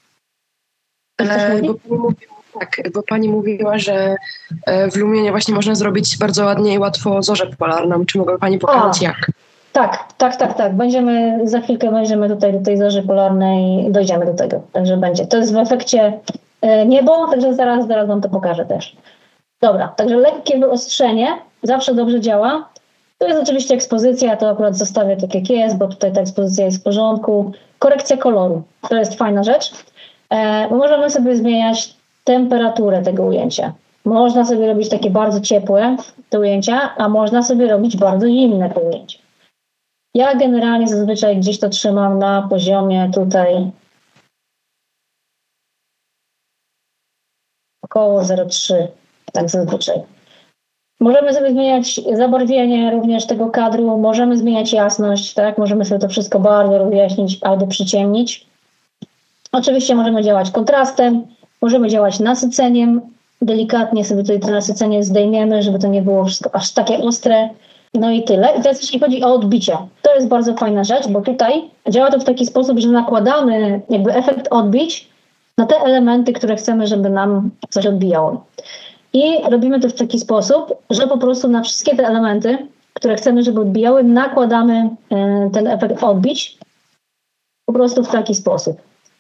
E, bo pani mówiła, tak, bo pani mówiła, że w Lumionie właśnie można zrobić bardzo ładnie i łatwo zorzę polarną. Czy mogła pani pokazać A, jak? Tak, tak, tak, tak. Będziemy, za chwilkę będziemy tutaj do tej zorzy polarnej, dojdziemy do tego. Także będzie. To jest w efekcie niebo, także zaraz, zaraz wam to pokażę też. Dobra, także lekkie wyostrzenie zawsze dobrze działa. To jest oczywiście ekspozycja, to akurat zostawię tak jak jest, bo tutaj ta ekspozycja jest w porządku. Korekcja koloru, to jest fajna rzecz, e, bo możemy sobie zmieniać temperaturę tego ujęcia. Można sobie robić takie bardzo ciepłe te ujęcia, a można sobie robić bardzo zimne te ujęcia. Ja generalnie zazwyczaj gdzieś to trzymam na poziomie tutaj około zero przecinek trzy, tak zazwyczaj. Możemy sobie zmieniać zabarwienie również tego kadru, możemy zmieniać jasność, tak? Możemy sobie to wszystko bardzo rozjaśnić albo przyciemnić. Oczywiście możemy działać kontrastem, możemy działać nasyceniem. Delikatnie sobie tutaj to nasycenie zdejmiemy, żeby to nie było wszystko aż takie ostre. No i tyle. I teraz jeśli chodzi o odbicie, to jest bardzo fajna rzecz, bo tutaj działa to w taki sposób, że nakładamy jakby efekt odbić na te elementy, które chcemy, żeby nam coś odbijało. I robimy to w taki sposób, że po prostu na wszystkie te elementy, które chcemy, żeby odbijały, nakładamy ten efekt odbić po prostu w taki sposób.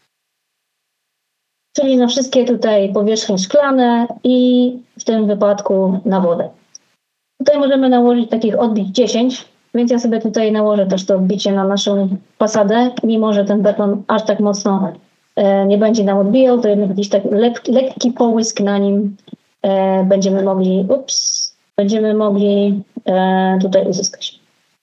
Czyli na wszystkie tutaj powierzchnie szklane i w tym wypadku na wodę. Tutaj możemy nałożyć takich odbić dziesięć, więc ja sobie tutaj nałożę też to odbicie na naszą fasadę, mimo że ten beton aż tak mocno e, nie będzie nam odbijał, to jednak jakiś tak lep, lekki połysk na nim e, będziemy mogli, ups, będziemy mogli e, tutaj uzyskać.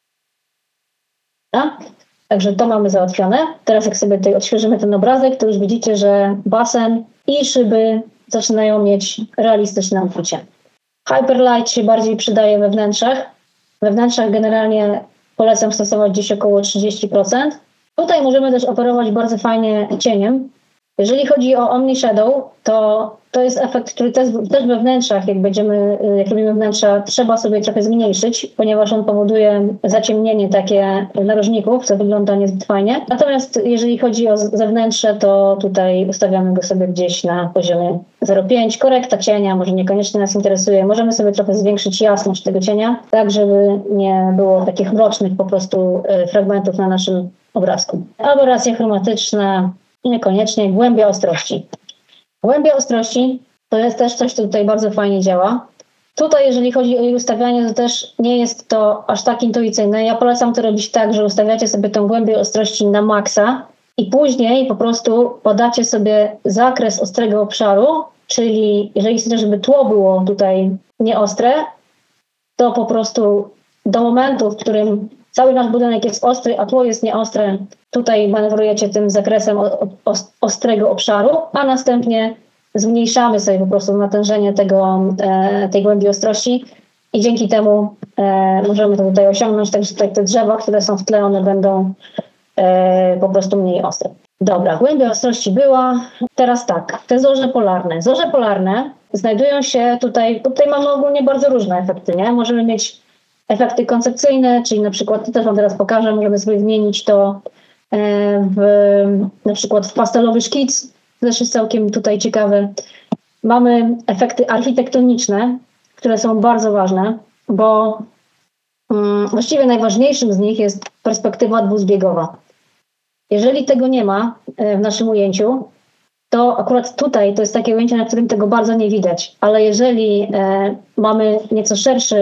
Tak? Także to mamy załatwione. Teraz jak sobie tutaj odświeżymy ten obrazek, to już widzicie, że basen i szyby zaczynają mieć realistyczne odbicie. Hyperlight się bardziej przydaje we wnętrzach. We wnętrzach generalnie polecam stosować gdzieś około trzydzieści procent. Tutaj możemy też operować bardzo fajnie cieniem. Jeżeli chodzi o Omni Shadow, to to jest efekt, który też, też we wnętrzach, jak będziemy, jak robimy wnętrza, trzeba sobie trochę zmniejszyć, ponieważ on powoduje zaciemnienie takie narożników, co wygląda niezbyt fajnie. Natomiast jeżeli chodzi o zewnętrzne, to tutaj ustawiamy go sobie gdzieś na poziomie zero przecinek pięć. Korekta cienia może niekoniecznie nas interesuje. Możemy sobie trochę zwiększyć jasność tego cienia, tak żeby nie było takich mrocznych po prostu fragmentów na naszym obrazku. Aberracje chromatyczne, niekoniecznie. Głębia ostrości. Głębia ostrości to jest też coś, co tutaj bardzo fajnie działa. Tutaj, jeżeli chodzi o jej ustawianie, to też nie jest to aż tak intuicyjne. Ja polecam to robić tak, że ustawiacie sobie tą głębię ostrości na maksa i później po prostu podacie sobie zakres ostrego obszaru, czyli jeżeli chcecie, żeby tło było tutaj nieostre, to po prostu do momentu, w którym cały nasz budynek jest ostry, a tło jest nieostre, tutaj manewrujecie tym zakresem ostrego obszaru, a następnie zmniejszamy sobie po prostu natężenie tego, tej głębi ostrości i dzięki temu możemy to tutaj osiągnąć, także tutaj te drzewa, które są w tle, one będą po prostu mniej ostre. Dobra, głębia ostrości była. Teraz tak, te zorze polarne. Zorze polarne znajdują się tutaj, tutaj mamy ogólnie bardzo różne efekty, nie? Możemy mieć efekty koncepcyjne, czyli na przykład, to też Wam teraz pokażę, możemy sobie zmienić to w, na przykład w pastelowy szkic, też jest całkiem tutaj ciekawy. Mamy efekty architektoniczne, które są bardzo ważne, bo um, właściwie najważniejszym z nich jest perspektywa dwuzbiegowa. Jeżeli tego nie ma w naszym ujęciu, to akurat tutaj to jest takie ujęcie, na którym tego bardzo nie widać, ale jeżeli e, mamy nieco szerszy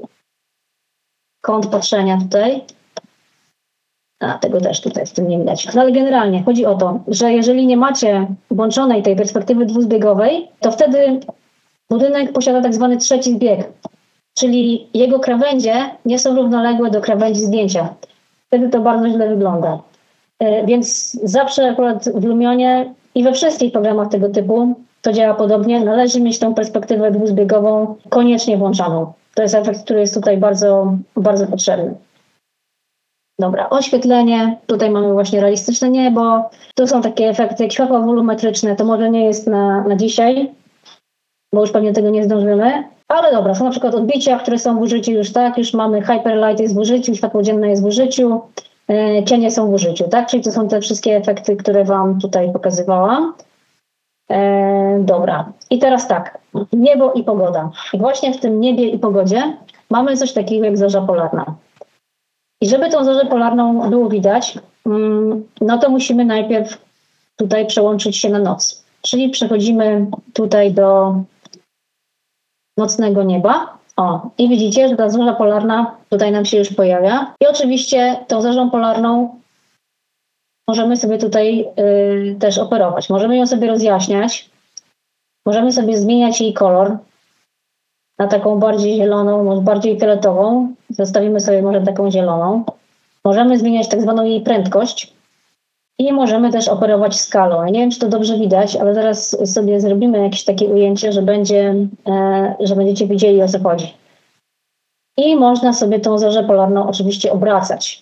kąt patrzenia tutaj, a tego też tutaj w tym nie widać. No ale generalnie chodzi o to, że jeżeli nie macie włączonej tej perspektywy dwuzbiegowej, to wtedy budynek posiada tak zwany trzeci zbieg, czyli jego krawędzie nie są równoległe do krawędzi zdjęcia. Wtedy to bardzo źle wygląda. Więc zawsze akurat w Lumionie i we wszystkich programach tego typu to działa podobnie. Należy mieć tą perspektywę dwuzbiegową koniecznie włączoną. To jest efekt, który jest tutaj bardzo, bardzo potrzebny. Dobra, oświetlenie. Tutaj mamy właśnie realistyczne niebo. Tu są takie efekty jak światła wolumetryczne. To może nie jest na, na dzisiaj, bo już pewnie tego nie zdążymy. Ale dobra, są na przykład odbicia, które są w użyciu już tak. Już mamy Hyperlight jest w użyciu, światło dzienne jest w użyciu. Cienie są w użyciu, tak? Czyli to są te wszystkie efekty, które Wam tutaj pokazywałam. E, dobra. I teraz tak. Niebo i pogoda. I właśnie w tym niebie i pogodzie mamy coś takiego jak zorza polarna. I żeby tą zorzę polarną było widać, no to musimy najpierw tutaj przełączyć się na noc. Czyli przechodzimy tutaj do nocnego nieba. O, i widzicie, że ta zorza polarna tutaj nam się już pojawia. I oczywiście tą zorzą polarną możemy sobie tutaj y, też operować. Możemy ją sobie rozjaśniać. Możemy sobie zmieniać jej kolor na taką bardziej zieloną, bardziej fioletową. Zostawimy sobie może taką zieloną. Możemy zmieniać tak zwaną jej prędkość. I możemy też operować skalą. Ja nie wiem, czy to dobrze widać, ale zaraz sobie zrobimy jakieś takie ujęcie, że, będzie, e, że będziecie widzieli, o co chodzi. I można sobie tą zorzę polarną oczywiście obracać.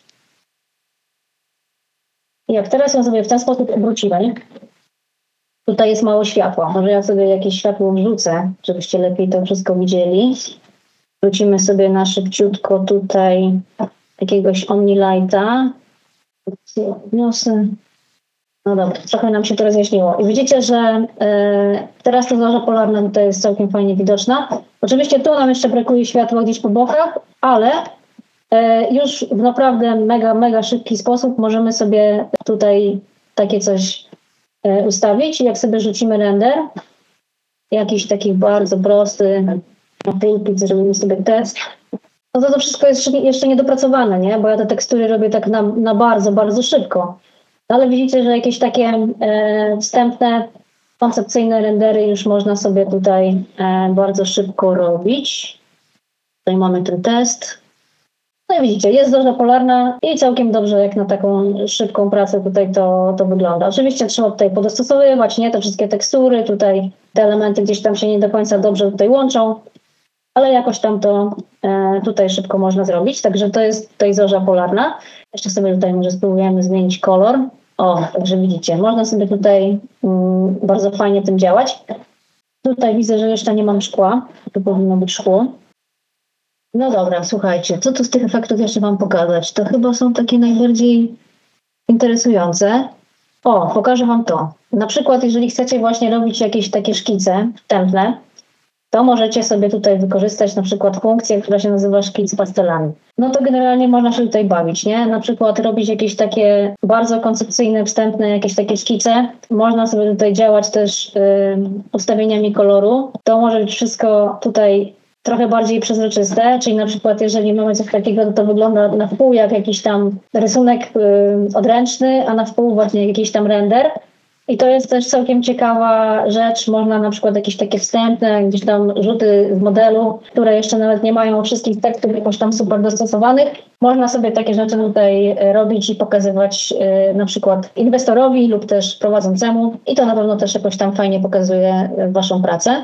I jak teraz ją sobie w ten sposób obrócimy, tutaj jest mało światła. Może ja sobie jakieś światło wrzucę, żebyście lepiej to wszystko widzieli. Wrócimy sobie na szybciutko tutaj jakiegoś OmniLighta. Wniosę. No dobra, trochę nam się to rozjaśniło. I widzicie, że e, teraz ta zorza polarna tutaj jest całkiem fajnie widoczna. Oczywiście tu nam jeszcze brakuje światła gdzieś po bokach, ale e, już w naprawdę mega, mega szybki sposób możemy sobie tutaj takie coś e, ustawić. I jak sobie rzucimy render, jakiś taki bardzo prosty, na pulpit, zrobimy sobie test, no to to wszystko jest jeszcze niedopracowane, nie? Bo ja te tekstury robię tak na, na bardzo, bardzo szybko. No ale widzicie, że jakieś takie e, wstępne, koncepcyjne rendery już można sobie tutaj e, bardzo szybko robić. Tutaj mamy ten test. No i widzicie, jest zorza polarna i całkiem dobrze jak na taką szybką pracę tutaj to, to wygląda. Oczywiście trzeba tutaj podostosowywać, nie? Te wszystkie tekstury, tutaj te elementy gdzieś tam się nie do końca dobrze tutaj łączą, ale jakoś tam to e, tutaj szybko można zrobić. Także to jest tutaj zorza polarna. Jeszcze sobie tutaj może spróbujemy zmienić kolor. O, także widzicie, można sobie tutaj mm, bardzo fajnie tym działać. Tutaj widzę, że jeszcze nie mam szkła. Tu powinno być szkło. No dobra, słuchajcie, co tu z tych efektów jeszcze wam pokazać? To chyba są takie najbardziej interesujące. O, pokażę wam to. Na przykład, jeżeli chcecie właśnie robić jakieś takie szkice wstępne, to możecie sobie tutaj wykorzystać na przykład funkcję, która się nazywa szkic pastelami. No to generalnie można się tutaj bawić, nie? Na przykład robić jakieś takie bardzo koncepcyjne, wstępne jakieś takie szkice. Można sobie tutaj działać też yy, ustawieniami koloru. To może być wszystko tutaj trochę bardziej przezroczyste, czyli na przykład jeżeli mamy coś takiego, to, to wygląda na wpół jak jakiś tam rysunek yy, odręczny, a na wpół właśnie jakiś tam render. I to jest też całkiem ciekawa rzecz. Można na przykład jakieś takie wstępne, gdzieś tam rzuty z modelu, które jeszcze nawet nie mają wszystkich tekstów jakoś tam super dostosowanych. Można sobie takie rzeczy tutaj robić i pokazywać yy, na przykład inwestorowi lub też prowadzącemu. I to na pewno też jakoś tam fajnie pokazuje waszą pracę.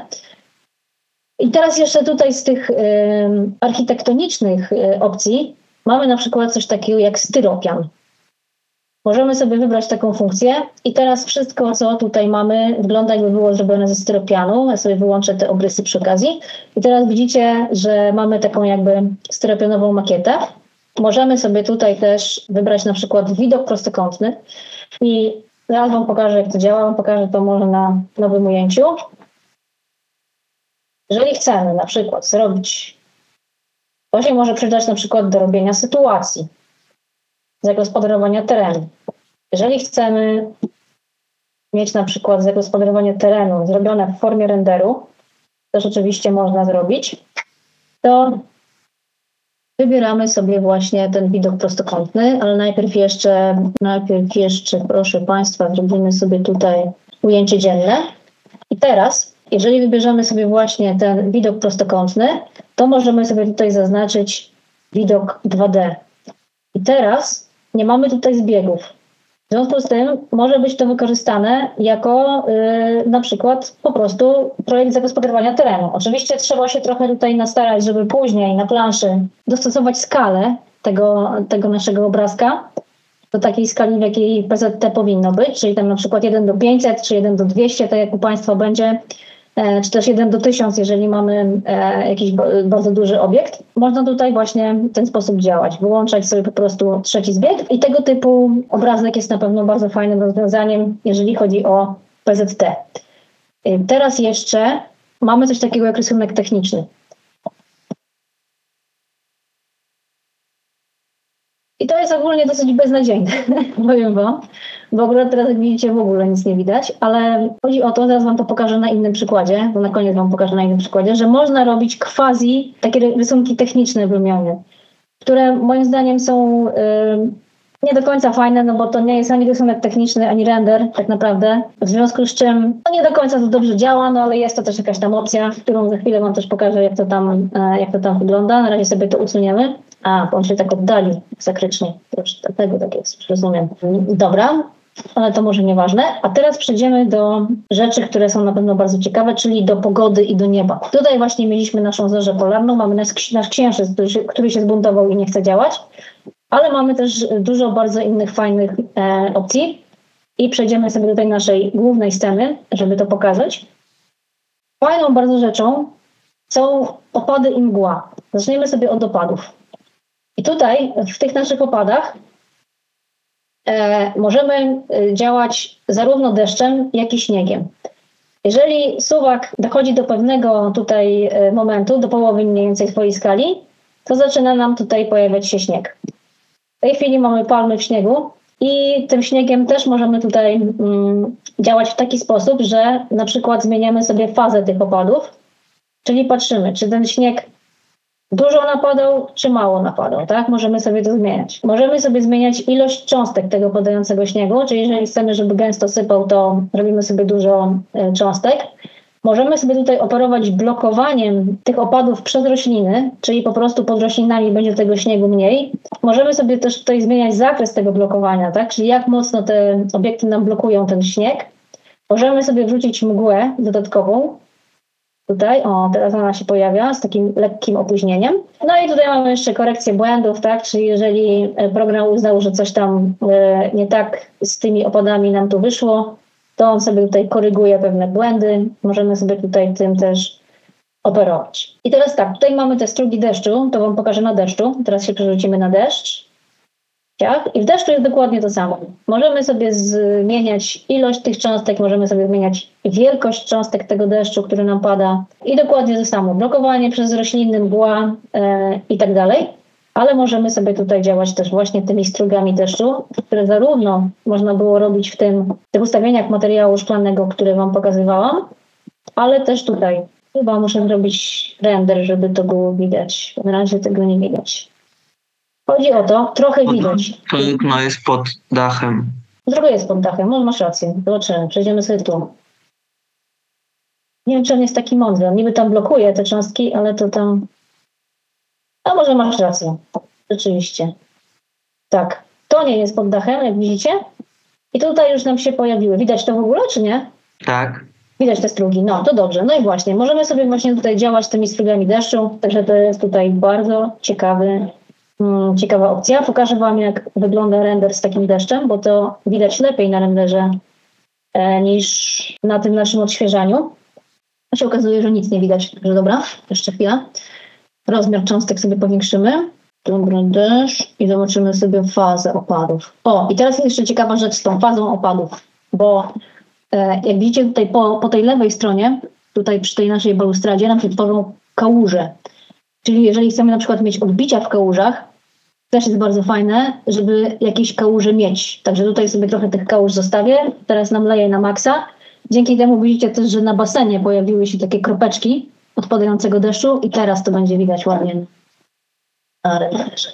I teraz jeszcze tutaj z tych y, architektonicznych y, opcji mamy na przykład coś takiego jak styropian. Możemy sobie wybrać taką funkcję i teraz wszystko, co tutaj mamy, wygląda jakby było zrobione ze styropianu. Ja sobie wyłączę te obrysy przy okazji. I teraz widzicie, że mamy taką jakby styropianową makietę. Możemy sobie tutaj też wybrać na przykład widok prostokątny i zaraz wam pokażę, jak to działa. Pokażę to może na nowym ujęciu. Jeżeli chcemy na przykład zrobić, to się może przydać na przykład do robienia sytuacji, zagospodarowania terenu. Jeżeli chcemy mieć na przykład zagospodarowanie terenu zrobione w formie renderu, też oczywiście można zrobić, to wybieramy sobie właśnie ten widok prostokątny, ale najpierw jeszcze, najpierw jeszcze proszę Państwa, zrobimy sobie tutaj ujęcie dzienne. I teraz jeżeli wybierzemy sobie właśnie ten widok prostokątny, to możemy sobie tutaj zaznaczyć widok dwa D. I teraz nie mamy tutaj zbiegów. W związku z tym może być to wykorzystane jako yy, na przykład po prostu projekt zagospodarowania terenu. Oczywiście trzeba się trochę tutaj nastarać, żeby później na planszy dostosować skalę tego, tego naszego obrazka do takiej skali, w jakiej P Z T powinno być, czyli tam na przykład jeden do pięćset czy jeden do dwieście, tak jak u Państwa będzie, czy też jeden do tysiąca, jeżeli mamy e, jakiś bardzo duży obiekt. Można tutaj właśnie w ten sposób działać, wyłączać sobie po prostu trzeci zbieg i tego typu obrazek jest na pewno bardzo fajnym rozwiązaniem, jeżeli chodzi o P Z T. Teraz jeszcze mamy coś takiego jak rysunek techniczny. I to jest ogólnie dosyć beznadziejne, powiem wam, bo akurat teraz jak widzicie w ogóle nic nie widać, ale chodzi o to, zaraz wam to pokażę na innym przykładzie, bo na koniec wam pokażę na innym przykładzie, że można robić quasi takie rysunki techniczne w Lumionie, które moim zdaniem są y, nie do końca fajne, no bo to nie jest ani rysunek techniczny, ani render tak naprawdę, w związku z czym no nie do końca to dobrze działa, no ale jest to też jakaś tam opcja, którą za chwilę wam też pokażę, jak to tam, jak to tam wygląda. Na razie sobie to usuniemy. A, bo on się tak oddali zakrycznie. Dlatego tak jest, rozumiem. Dobra, ale to może nieważne. A teraz przejdziemy do rzeczy, które są na pewno bardzo ciekawe, czyli do pogody i do nieba. Tutaj właśnie mieliśmy naszą zorzę polarną, mamy nasz, nasz księżyc, który się, który się zbuntował i nie chce działać, ale mamy też dużo bardzo innych fajnych e, opcji i przejdziemy sobie do tej naszej głównej sceny, żeby to pokazać. Fajną bardzo rzeczą są opady i mgła. Zaczniemy sobie od opadów. I tutaj w tych naszych opadach e, możemy działać zarówno deszczem, jak i śniegiem. Jeżeli suwak dochodzi do pewnego tutaj momentu, do połowy mniej więcej swojej skali, to zaczyna nam tutaj pojawiać się śnieg. W tej chwili mamy palmy w śniegu i tym śniegiem też możemy tutaj mm, działać w taki sposób, że na przykład zmieniamy sobie fazę tych opadów, czyli patrzymy, czy ten śnieg dużo napadał, czy mało napadał, tak? Możemy sobie to zmieniać. Możemy sobie zmieniać ilość cząstek tego padającego śniegu, czyli jeżeli chcemy, żeby gęsto sypał, to robimy sobie dużo y, cząstek. Możemy sobie tutaj operować blokowaniem tych opadów przez rośliny, czyli po prostu pod roślinami będzie tego śniegu mniej. Możemy sobie też tutaj zmieniać zakres tego blokowania, tak? Czyli jak mocno te obiekty nam blokują ten śnieg. Możemy sobie wrzucić mgłę dodatkową. Tutaj, o, teraz ona się pojawia z takim lekkim opóźnieniem. No i tutaj mamy jeszcze korekcję błędów, tak? Czyli jeżeli program uznał, że coś tam e, nie tak z tymi opadami nam tu wyszło, to on sobie tutaj koryguje pewne błędy. Możemy sobie tutaj tym też operować. I teraz tak, tutaj mamy te strugi deszczu, to wam pokażę na deszczu. Teraz się przerzucimy na deszcz. I w deszczu jest dokładnie to samo. Możemy sobie zmieniać ilość tych cząstek, możemy sobie zmieniać wielkość cząstek tego deszczu, który nam pada i dokładnie to samo. Blokowanie przez rośliny, mgła e, i tak dalej. Ale możemy sobie tutaj działać też właśnie tymi strugami deszczu, które zarówno można było robić w tym, w tych ustawieniach materiału szklanego, które wam pokazywałam, ale też tutaj. Chyba muszę zrobić render, żeby to było widać. Na razie tego nie widać. Chodzi o to, trochę widać. To okno jest pod dachem. Trochę jest pod dachem, może masz rację. Zobaczymy, przejdziemy sobie tu. Nie wiem, czy on jest taki mądry. On niby tam blokuje te cząstki, ale to tam... A może masz rację. Rzeczywiście. Tak. To nie jest pod dachem, jak widzicie. I tutaj już nam się pojawiły. Widać to w ogóle, czy nie? Tak. Widać te strugi. No, to dobrze. No i właśnie, możemy sobie właśnie tutaj działać tymi strugami deszczu. Także to jest tutaj bardzo ciekawy Ciekawa opcja. Pokażę wam, jak wygląda render z takim deszczem, bo to widać lepiej na renderze e, niż na tym naszym odświeżaniu. A się okazuje, że nic nie widać. Także dobra, jeszcze chwila. Rozmiar cząstek sobie powiększymy. Dobra, deszcz i zobaczymy sobie fazę opadów. O, i teraz jest jeszcze ciekawa rzecz z tą fazą opadów, bo e, jak widzicie tutaj po, po tej lewej stronie, tutaj przy tej naszej balustradzie nam się tworzą kałuże. Czyli jeżeli chcemy na przykład mieć odbicia w kałużach, też jest bardzo fajne, żeby jakieś kałuże mieć. Także tutaj sobie trochę tych kałuż zostawię. Teraz nam leję na maksa. Dzięki temu widzicie też, że na basenie pojawiły się takie kropeczki od padającego deszczu i teraz to będzie widać ładnie na renderze.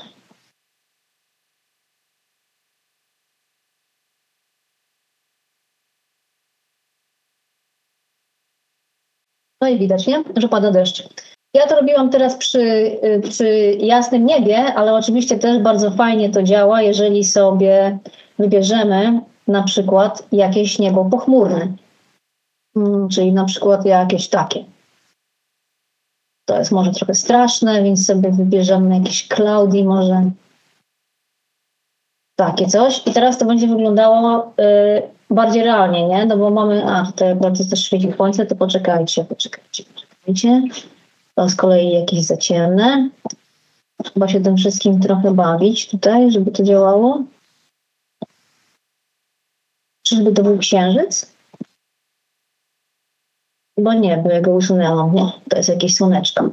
No i widać, nie? Że pada deszcz. Ja to robiłam teraz przy, przy jasnym niebie, ale oczywiście też bardzo fajnie to działa, jeżeli sobie wybierzemy na przykład jakieś niebo pochmurne, hmm, czyli na przykład jakieś takie. To jest może trochę straszne, więc sobie wybierzemy jakieś cloudy, może takie coś. I teraz to będzie wyglądało y, bardziej realnie, nie? No bo mamy, a tutaj bardzo też świeci słońce, to poczekajcie, poczekajcie, poczekajcie. To z kolei jakieś zaciemne. Trzeba się tym wszystkim trochę bawić tutaj, żeby to działało. Czyżby to był księżyc? Bo nie, bo ja go usunęłam. Nie, to jest jakieś słoneczko.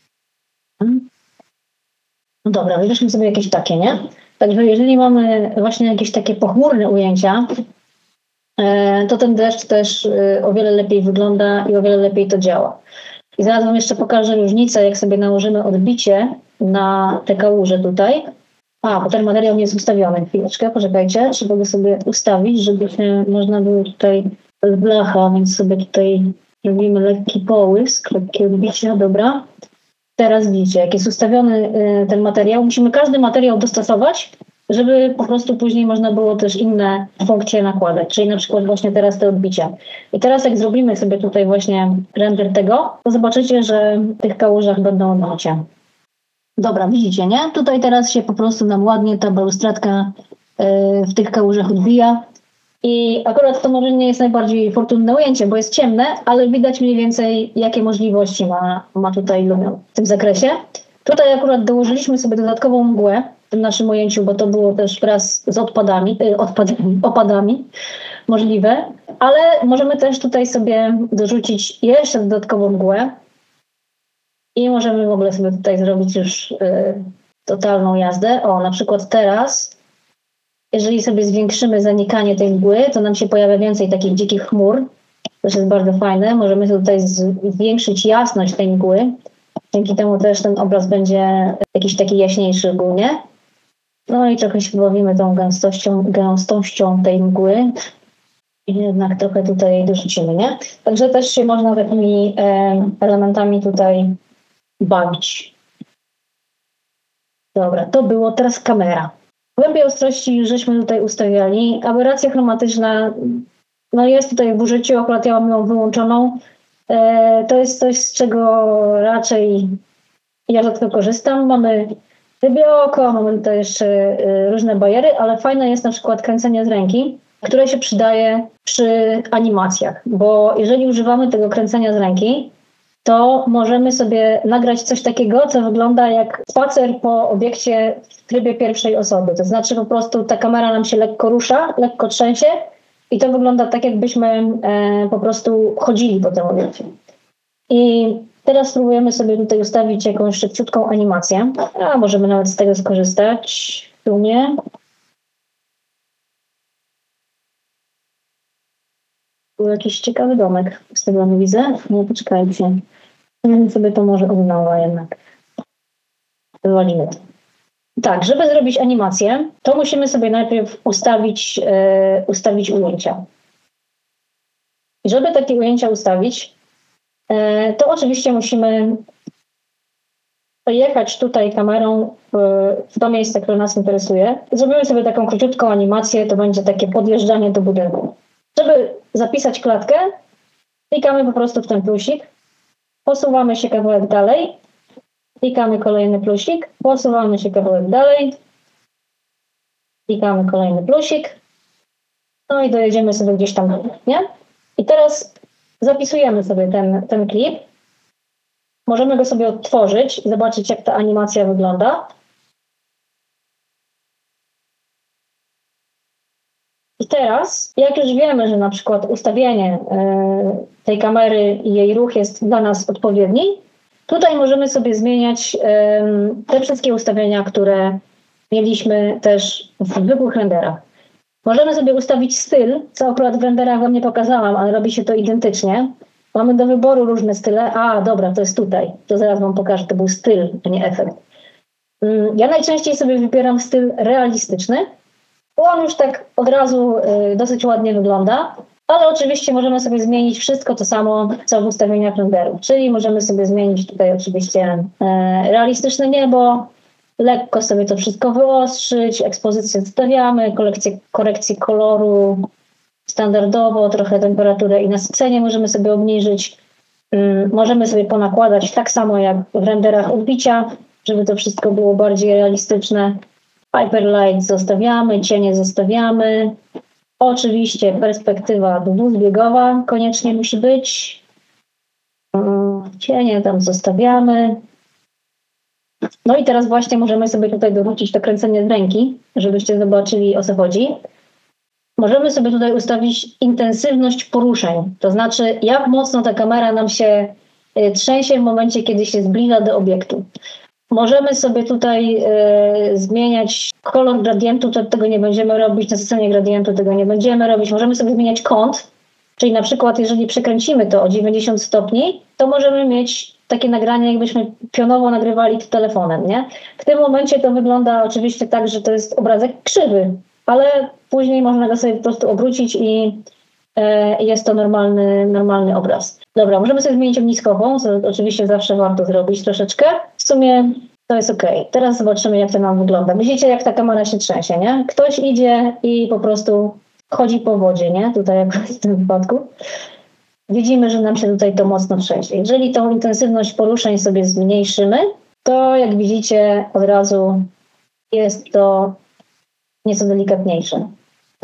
No dobra, wybierzmy sobie jakieś takie, nie? Także jeżeli mamy właśnie jakieś takie pochmurne ujęcia, to ten deszcz też o wiele lepiej wygląda i o wiele lepiej to działa. I zaraz wam jeszcze pokażę różnicę, jak sobie nałożymy odbicie na te kałuże tutaj. A, bo ten materiał nie jest ustawiony. Chwileczkę, poczekajcie. Trzeba go sobie ustawić, żeby się można było tutaj z blacha, więc sobie tutaj robimy lekki połysk, lekkie odbicie, dobra. Teraz widzicie, jak jest ustawiony ten materiał. Musimy każdy materiał dostosować, żeby po prostu później można było też inne funkcje nakładać, czyli na przykład właśnie teraz te odbicia. I teraz jak zrobimy sobie tutaj właśnie render tego, to zobaczycie, że w tych kałużach będą odbicia. Dobra, widzicie, nie? Tutaj teraz się po prostu nam ładnie ta balustradka w tych kałużach odbija I akurat to może nie jest najbardziej fortunne ujęcie, bo jest ciemne, ale widać mniej więcej, jakie możliwości ma, ma tutaj Lumion w tym zakresie. Tutaj akurat dołożyliśmy sobie dodatkową mgłę w tym naszym ujęciu, bo to było też wraz z odpadami, y, odpadami, opadami możliwe, ale możemy też tutaj sobie dorzucić jeszcze dodatkową mgłę i możemy w ogóle sobie tutaj zrobić już y, totalną jazdę. O, na przykład teraz, jeżeli sobie zwiększymy zanikanie tej mgły, to nam się pojawia więcej takich dzikich chmur. To jest bardzo fajne. Możemy tutaj zwiększyć jasność tej mgły. Dzięki temu też ten obraz będzie jakiś taki jaśniejszy ogólnie. No i trochę się bawimy tą gęstością, gęstością tej mgły. I jednak trochę tutaj jej dorzucimy, nie? Także też się można takimi e, elementami tutaj bawić. Dobra, to było teraz kamera. Głębię ostrości już żeśmy tutaj ustawiali. Aberracja chromatyczna no jest tutaj w użyciu, akurat ja mam ją wyłączoną. E, to jest coś, z czego raczej ja rzadko korzystam. Mamy rybie oko, mamy tutaj jeszcze e, różne bariery, ale fajne jest na przykład kręcenie z ręki, które się przydaje przy animacjach, bo jeżeli używamy tego kręcenia z ręki, to możemy sobie nagrać coś takiego, co wygląda jak spacer po obiekcie w trybie pierwszej osoby. To znaczy po prostu ta kamera nam się lekko rusza, lekko trzęsie i to wygląda tak, jakbyśmy e, po prostu chodzili po tym obiekcie. I teraz spróbujemy sobie tutaj ustawić jakąś szybciutką animację, a możemy nawet z tego skorzystać w sumie. Był jakiś ciekawy domek ustawiony, widzę. Nie, poczekajcie. Ja sobie to może oglądała jednak. Wywalimy to. Tak, żeby zrobić animację, to musimy sobie najpierw ustawić, e, ustawić ujęcia. I żeby takie ujęcia ustawić, e, to oczywiście musimy pojechać tutaj kamerą w, w to miejsce, które nas interesuje. Zrobimy sobie taką króciutką animację, to będzie takie podjeżdżanie do budynku. Żeby zapisać klatkę, klikamy po prostu w ten plusik, posuwamy się kawałek dalej, klikamy kolejny plusik, posuwamy się kawałek dalej, klikamy kolejny plusik, no i dojedziemy sobie gdzieś tam, nie? I teraz zapisujemy sobie ten, ten klip. Możemy go sobie odtworzyć i zobaczyć, jak ta animacja wygląda. I teraz, jak już wiemy, że na przykład ustawienie y, tej kamery i jej ruch jest dla nas odpowiedni, tutaj możemy sobie zmieniać y, te wszystkie ustawienia, które mieliśmy też w zwykłych renderach. Możemy sobie ustawić styl, co akurat w renderach wam nie pokazałam, ale robi się to identycznie. Mamy do wyboru różne style. A, dobra, to jest tutaj. To zaraz wam pokażę, to był styl, a nie efekt. Y, ja najczęściej sobie wybieram styl realistyczny, bo on już tak od razu y, dosyć ładnie wygląda, ale oczywiście możemy sobie zmienić wszystko to samo, co w ustawieniach renderu. Czyli możemy sobie zmienić tutaj oczywiście y, realistyczne niebo, lekko sobie to wszystko wyostrzyć, ekspozycję zostawiamy, kolekcję, korekcję koloru standardowo, trochę temperaturę i nasycenie możemy sobie obniżyć. Y, możemy sobie ponakładać tak samo jak w renderach odbicia, żeby to wszystko było bardziej realistyczne. Hyperlight zostawiamy, cienie zostawiamy. Oczywiście perspektywa dwuzbiegowa koniecznie musi być. Cienie tam zostawiamy. No i teraz właśnie możemy sobie tutaj dorzucić to kręcenie z ręki, żebyście zobaczyli, o co chodzi. Możemy sobie tutaj ustawić intensywność poruszeń. To znaczy, jak mocno ta kamera nam się trzęsie w momencie, kiedy się zbliża do obiektu. Możemy sobie tutaj y, zmieniać kolor gradientu, to tego nie będziemy robić, nasycenie gradientu tego nie będziemy robić. Możemy sobie zmieniać kąt, czyli na przykład jeżeli przekręcimy to o dziewięćdziesiąt stopni, to możemy mieć takie nagranie, jakbyśmy pionowo nagrywali to telefonem, nie? W tym momencie to wygląda oczywiście tak, że to jest obrazek krzywy, ale później można go sobie po prostu obrócić i y, jest to normalny, normalny obraz. Dobra, możemy sobie zmienić ogniskową, co oczywiście zawsze warto zrobić troszeczkę. W sumie to jest ok. Teraz zobaczymy, jak to nam wygląda. Widzicie, jak ta kamera się trzęsie, nie? Ktoś idzie i po prostu chodzi po wodzie, nie? Tutaj jak w tym wypadku. Widzimy, że nam się tutaj to mocno trzęsie. Jeżeli tą intensywność poruszeń sobie zmniejszymy, to jak widzicie od razu jest to nieco delikatniejsze.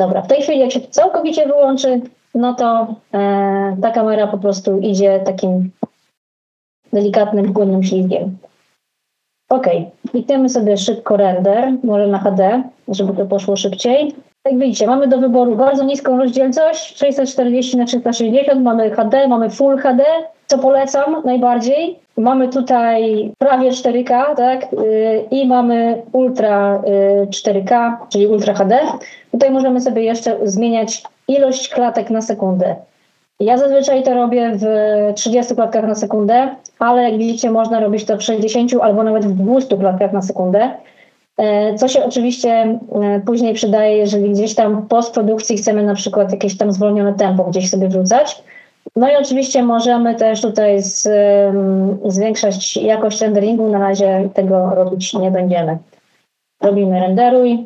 Dobra, w tej chwili jak się to całkowicie wyłączy, no to e, ta kamera po prostu idzie takim delikatnym, płynnym ślizgiem. Ok, klikniemy sobie szybko render, może na H D, żeby to poszło szybciej. Jak widzicie, mamy do wyboru bardzo niską rozdzielczość, sześćset czterdzieści na trzysta sześćdziesiąt, mamy H D, mamy Full H D, co polecam najbardziej. Mamy tutaj prawie cztery K, tak? Yy, i mamy Ultra yy, cztery K, czyli Ultra H D. Tutaj możemy sobie jeszcze zmieniać ilość klatek na sekundę. Ja zazwyczaj to robię w trzydziestu klatkach na sekundę, ale jak widzicie, można robić to w sześćdziesięciu albo nawet w dwustu klatkach na sekundę. Co się oczywiście później przydaje, jeżeli gdzieś tam w postprodukcji chcemy na przykład jakieś tam zwolnione tempo gdzieś sobie wrzucać. No i oczywiście możemy też tutaj z, zwiększać jakość renderingu. Na razie tego robić nie będziemy. Robimy renderuj.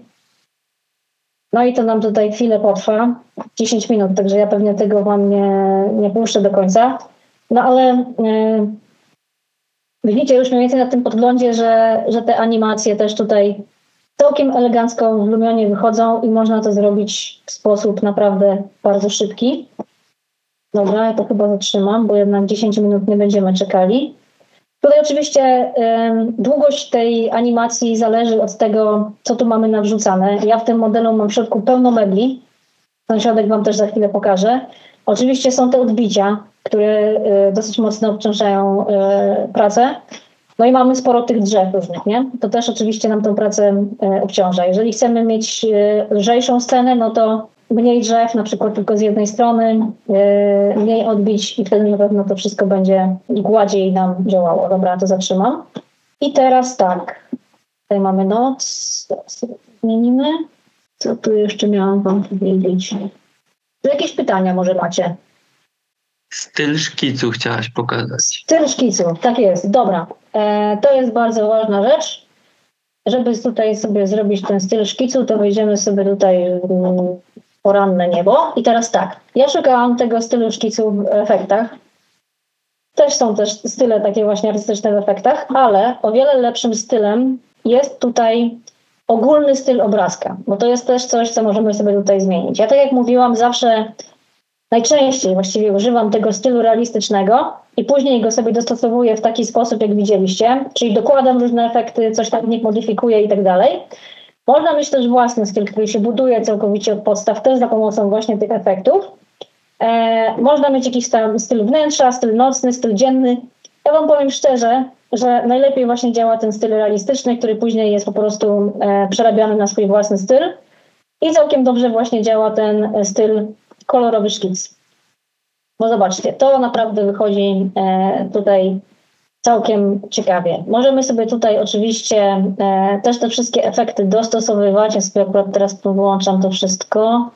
No i to nam tutaj chwilę potrwa, dziesięć minut, także ja pewnie tego wam nie, nie puszczę do końca. No ale yy, widzicie już mniej więcej na tym podglądzie, że, że te animacje też tutaj całkiem elegancko w Lumionie wychodzą i można to zrobić w sposób naprawdę bardzo szybki. Dobra, ja to chyba zatrzymam, bo jednak dziesięć minut nie będziemy czekali. Tutaj oczywiście y, długość tej animacji zależy od tego, co tu mamy nawrzucane. Ja w tym modelu mam w środku pełno mebli. Ten środek wam też za chwilę pokażę. Oczywiście są te odbicia, które y, dosyć mocno obciążają y, pracę. No i mamy sporo tych drzew różnych, nie? To też oczywiście nam tę pracę y, obciąża. Jeżeli chcemy mieć y, lżejszą scenę, no to mniej drzew, na przykład tylko z jednej strony, yy, mniej odbić i wtedy na pewno to wszystko będzie gładziej nam działało. Dobra, to zatrzymam. I teraz tak, tutaj mamy noc, teraz sobie zmienimy. Co tu jeszcze miałam wam powiedzieć? Czy jakieś pytania może macie? Styl szkicu chciałaś pokazać. Styl szkicu, tak jest, dobra. E, to jest bardzo ważna rzecz. Żeby tutaj sobie zrobić ten styl szkicu, to wejdziemy sobie tutaj w poranne niebo. I teraz tak, ja szukałam tego stylu szkicu w efektach. Też są też style takie właśnie artystyczne w efektach, ale o wiele lepszym stylem jest tutaj ogólny styl obrazka, bo to jest też coś, co możemy sobie tutaj zmienić. Ja tak jak mówiłam, zawsze najczęściej właściwie używam tego stylu realistycznego i później go sobie dostosowuję w taki sposób, jak widzieliście, czyli dokładam różne efekty, coś tam w nich modyfikuję i tak dalej. Można mieć też własny styl, który się buduje całkowicie od podstaw, też za pomocą właśnie tych efektów. E, można mieć jakiś tam styl wnętrza, styl nocny, styl dzienny. Ja wam powiem szczerze, że najlepiej właśnie działa ten styl realistyczny, który później jest po prostu e, przerabiany na swój własny styl. I całkiem dobrze właśnie działa ten styl kolorowy szkic. Bo zobaczcie, to naprawdę wychodzi e, tutaj całkiem ciekawie. Możemy sobie tutaj oczywiście e, też te wszystkie efekty dostosowywać. Ja sobie akurat teraz wyłączam to wszystko.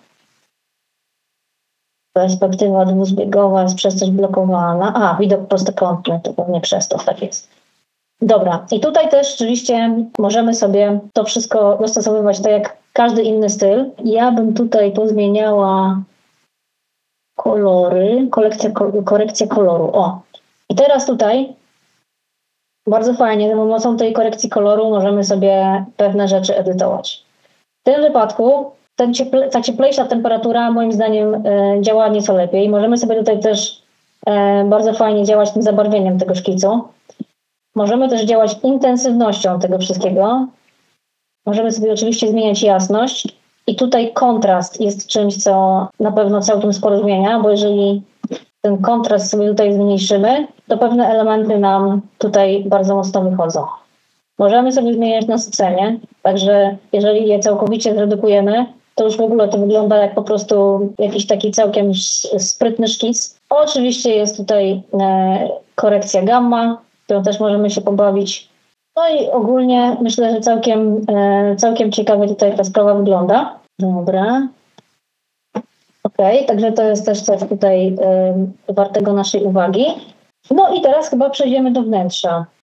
Perspektywa dwuzbiegowa jest przez coś blokowana. A, widok prostokątny, to pewnie przez to tak jest. Dobra, i tutaj też rzeczywiście możemy sobie to wszystko dostosowywać tak jak każdy inny styl. Ja bym tutaj pozmieniała kolory, kolekcja, korekcja koloru. O, i teraz tutaj bardzo fajnie, za pomocą tej korekcji koloru możemy sobie pewne rzeczy edytować. W tym wypadku ten cieple, ta cieplejsza temperatura moim zdaniem e, działa nieco lepiej. Możemy sobie tutaj też e, bardzo fajnie działać tym zabarwieniem tego szkicu. Możemy też działać intensywnością tego wszystkiego. Możemy sobie oczywiście zmieniać jasność. I tutaj kontrast jest czymś, co na pewno całkiem sporo zmienia, bo jeżeli ten kontrast sobie tutaj zmniejszymy, to pewne elementy nam tutaj bardzo mocno wychodzą. Możemy sobie zmieniać na scenie, także jeżeli je całkowicie zredukujemy, to już w ogóle to wygląda jak po prostu jakiś taki całkiem sprytny szkic. Oczywiście jest tutaj e, korekcja gamma, którą też możemy się pobawić. No i ogólnie myślę, że całkiem, e, całkiem ciekawie tutaj ta sprawa wygląda. Dobra. Okej, okay, także to jest też coś tutaj y, wartego naszej uwagi. No i teraz chyba przejdziemy do wnętrza.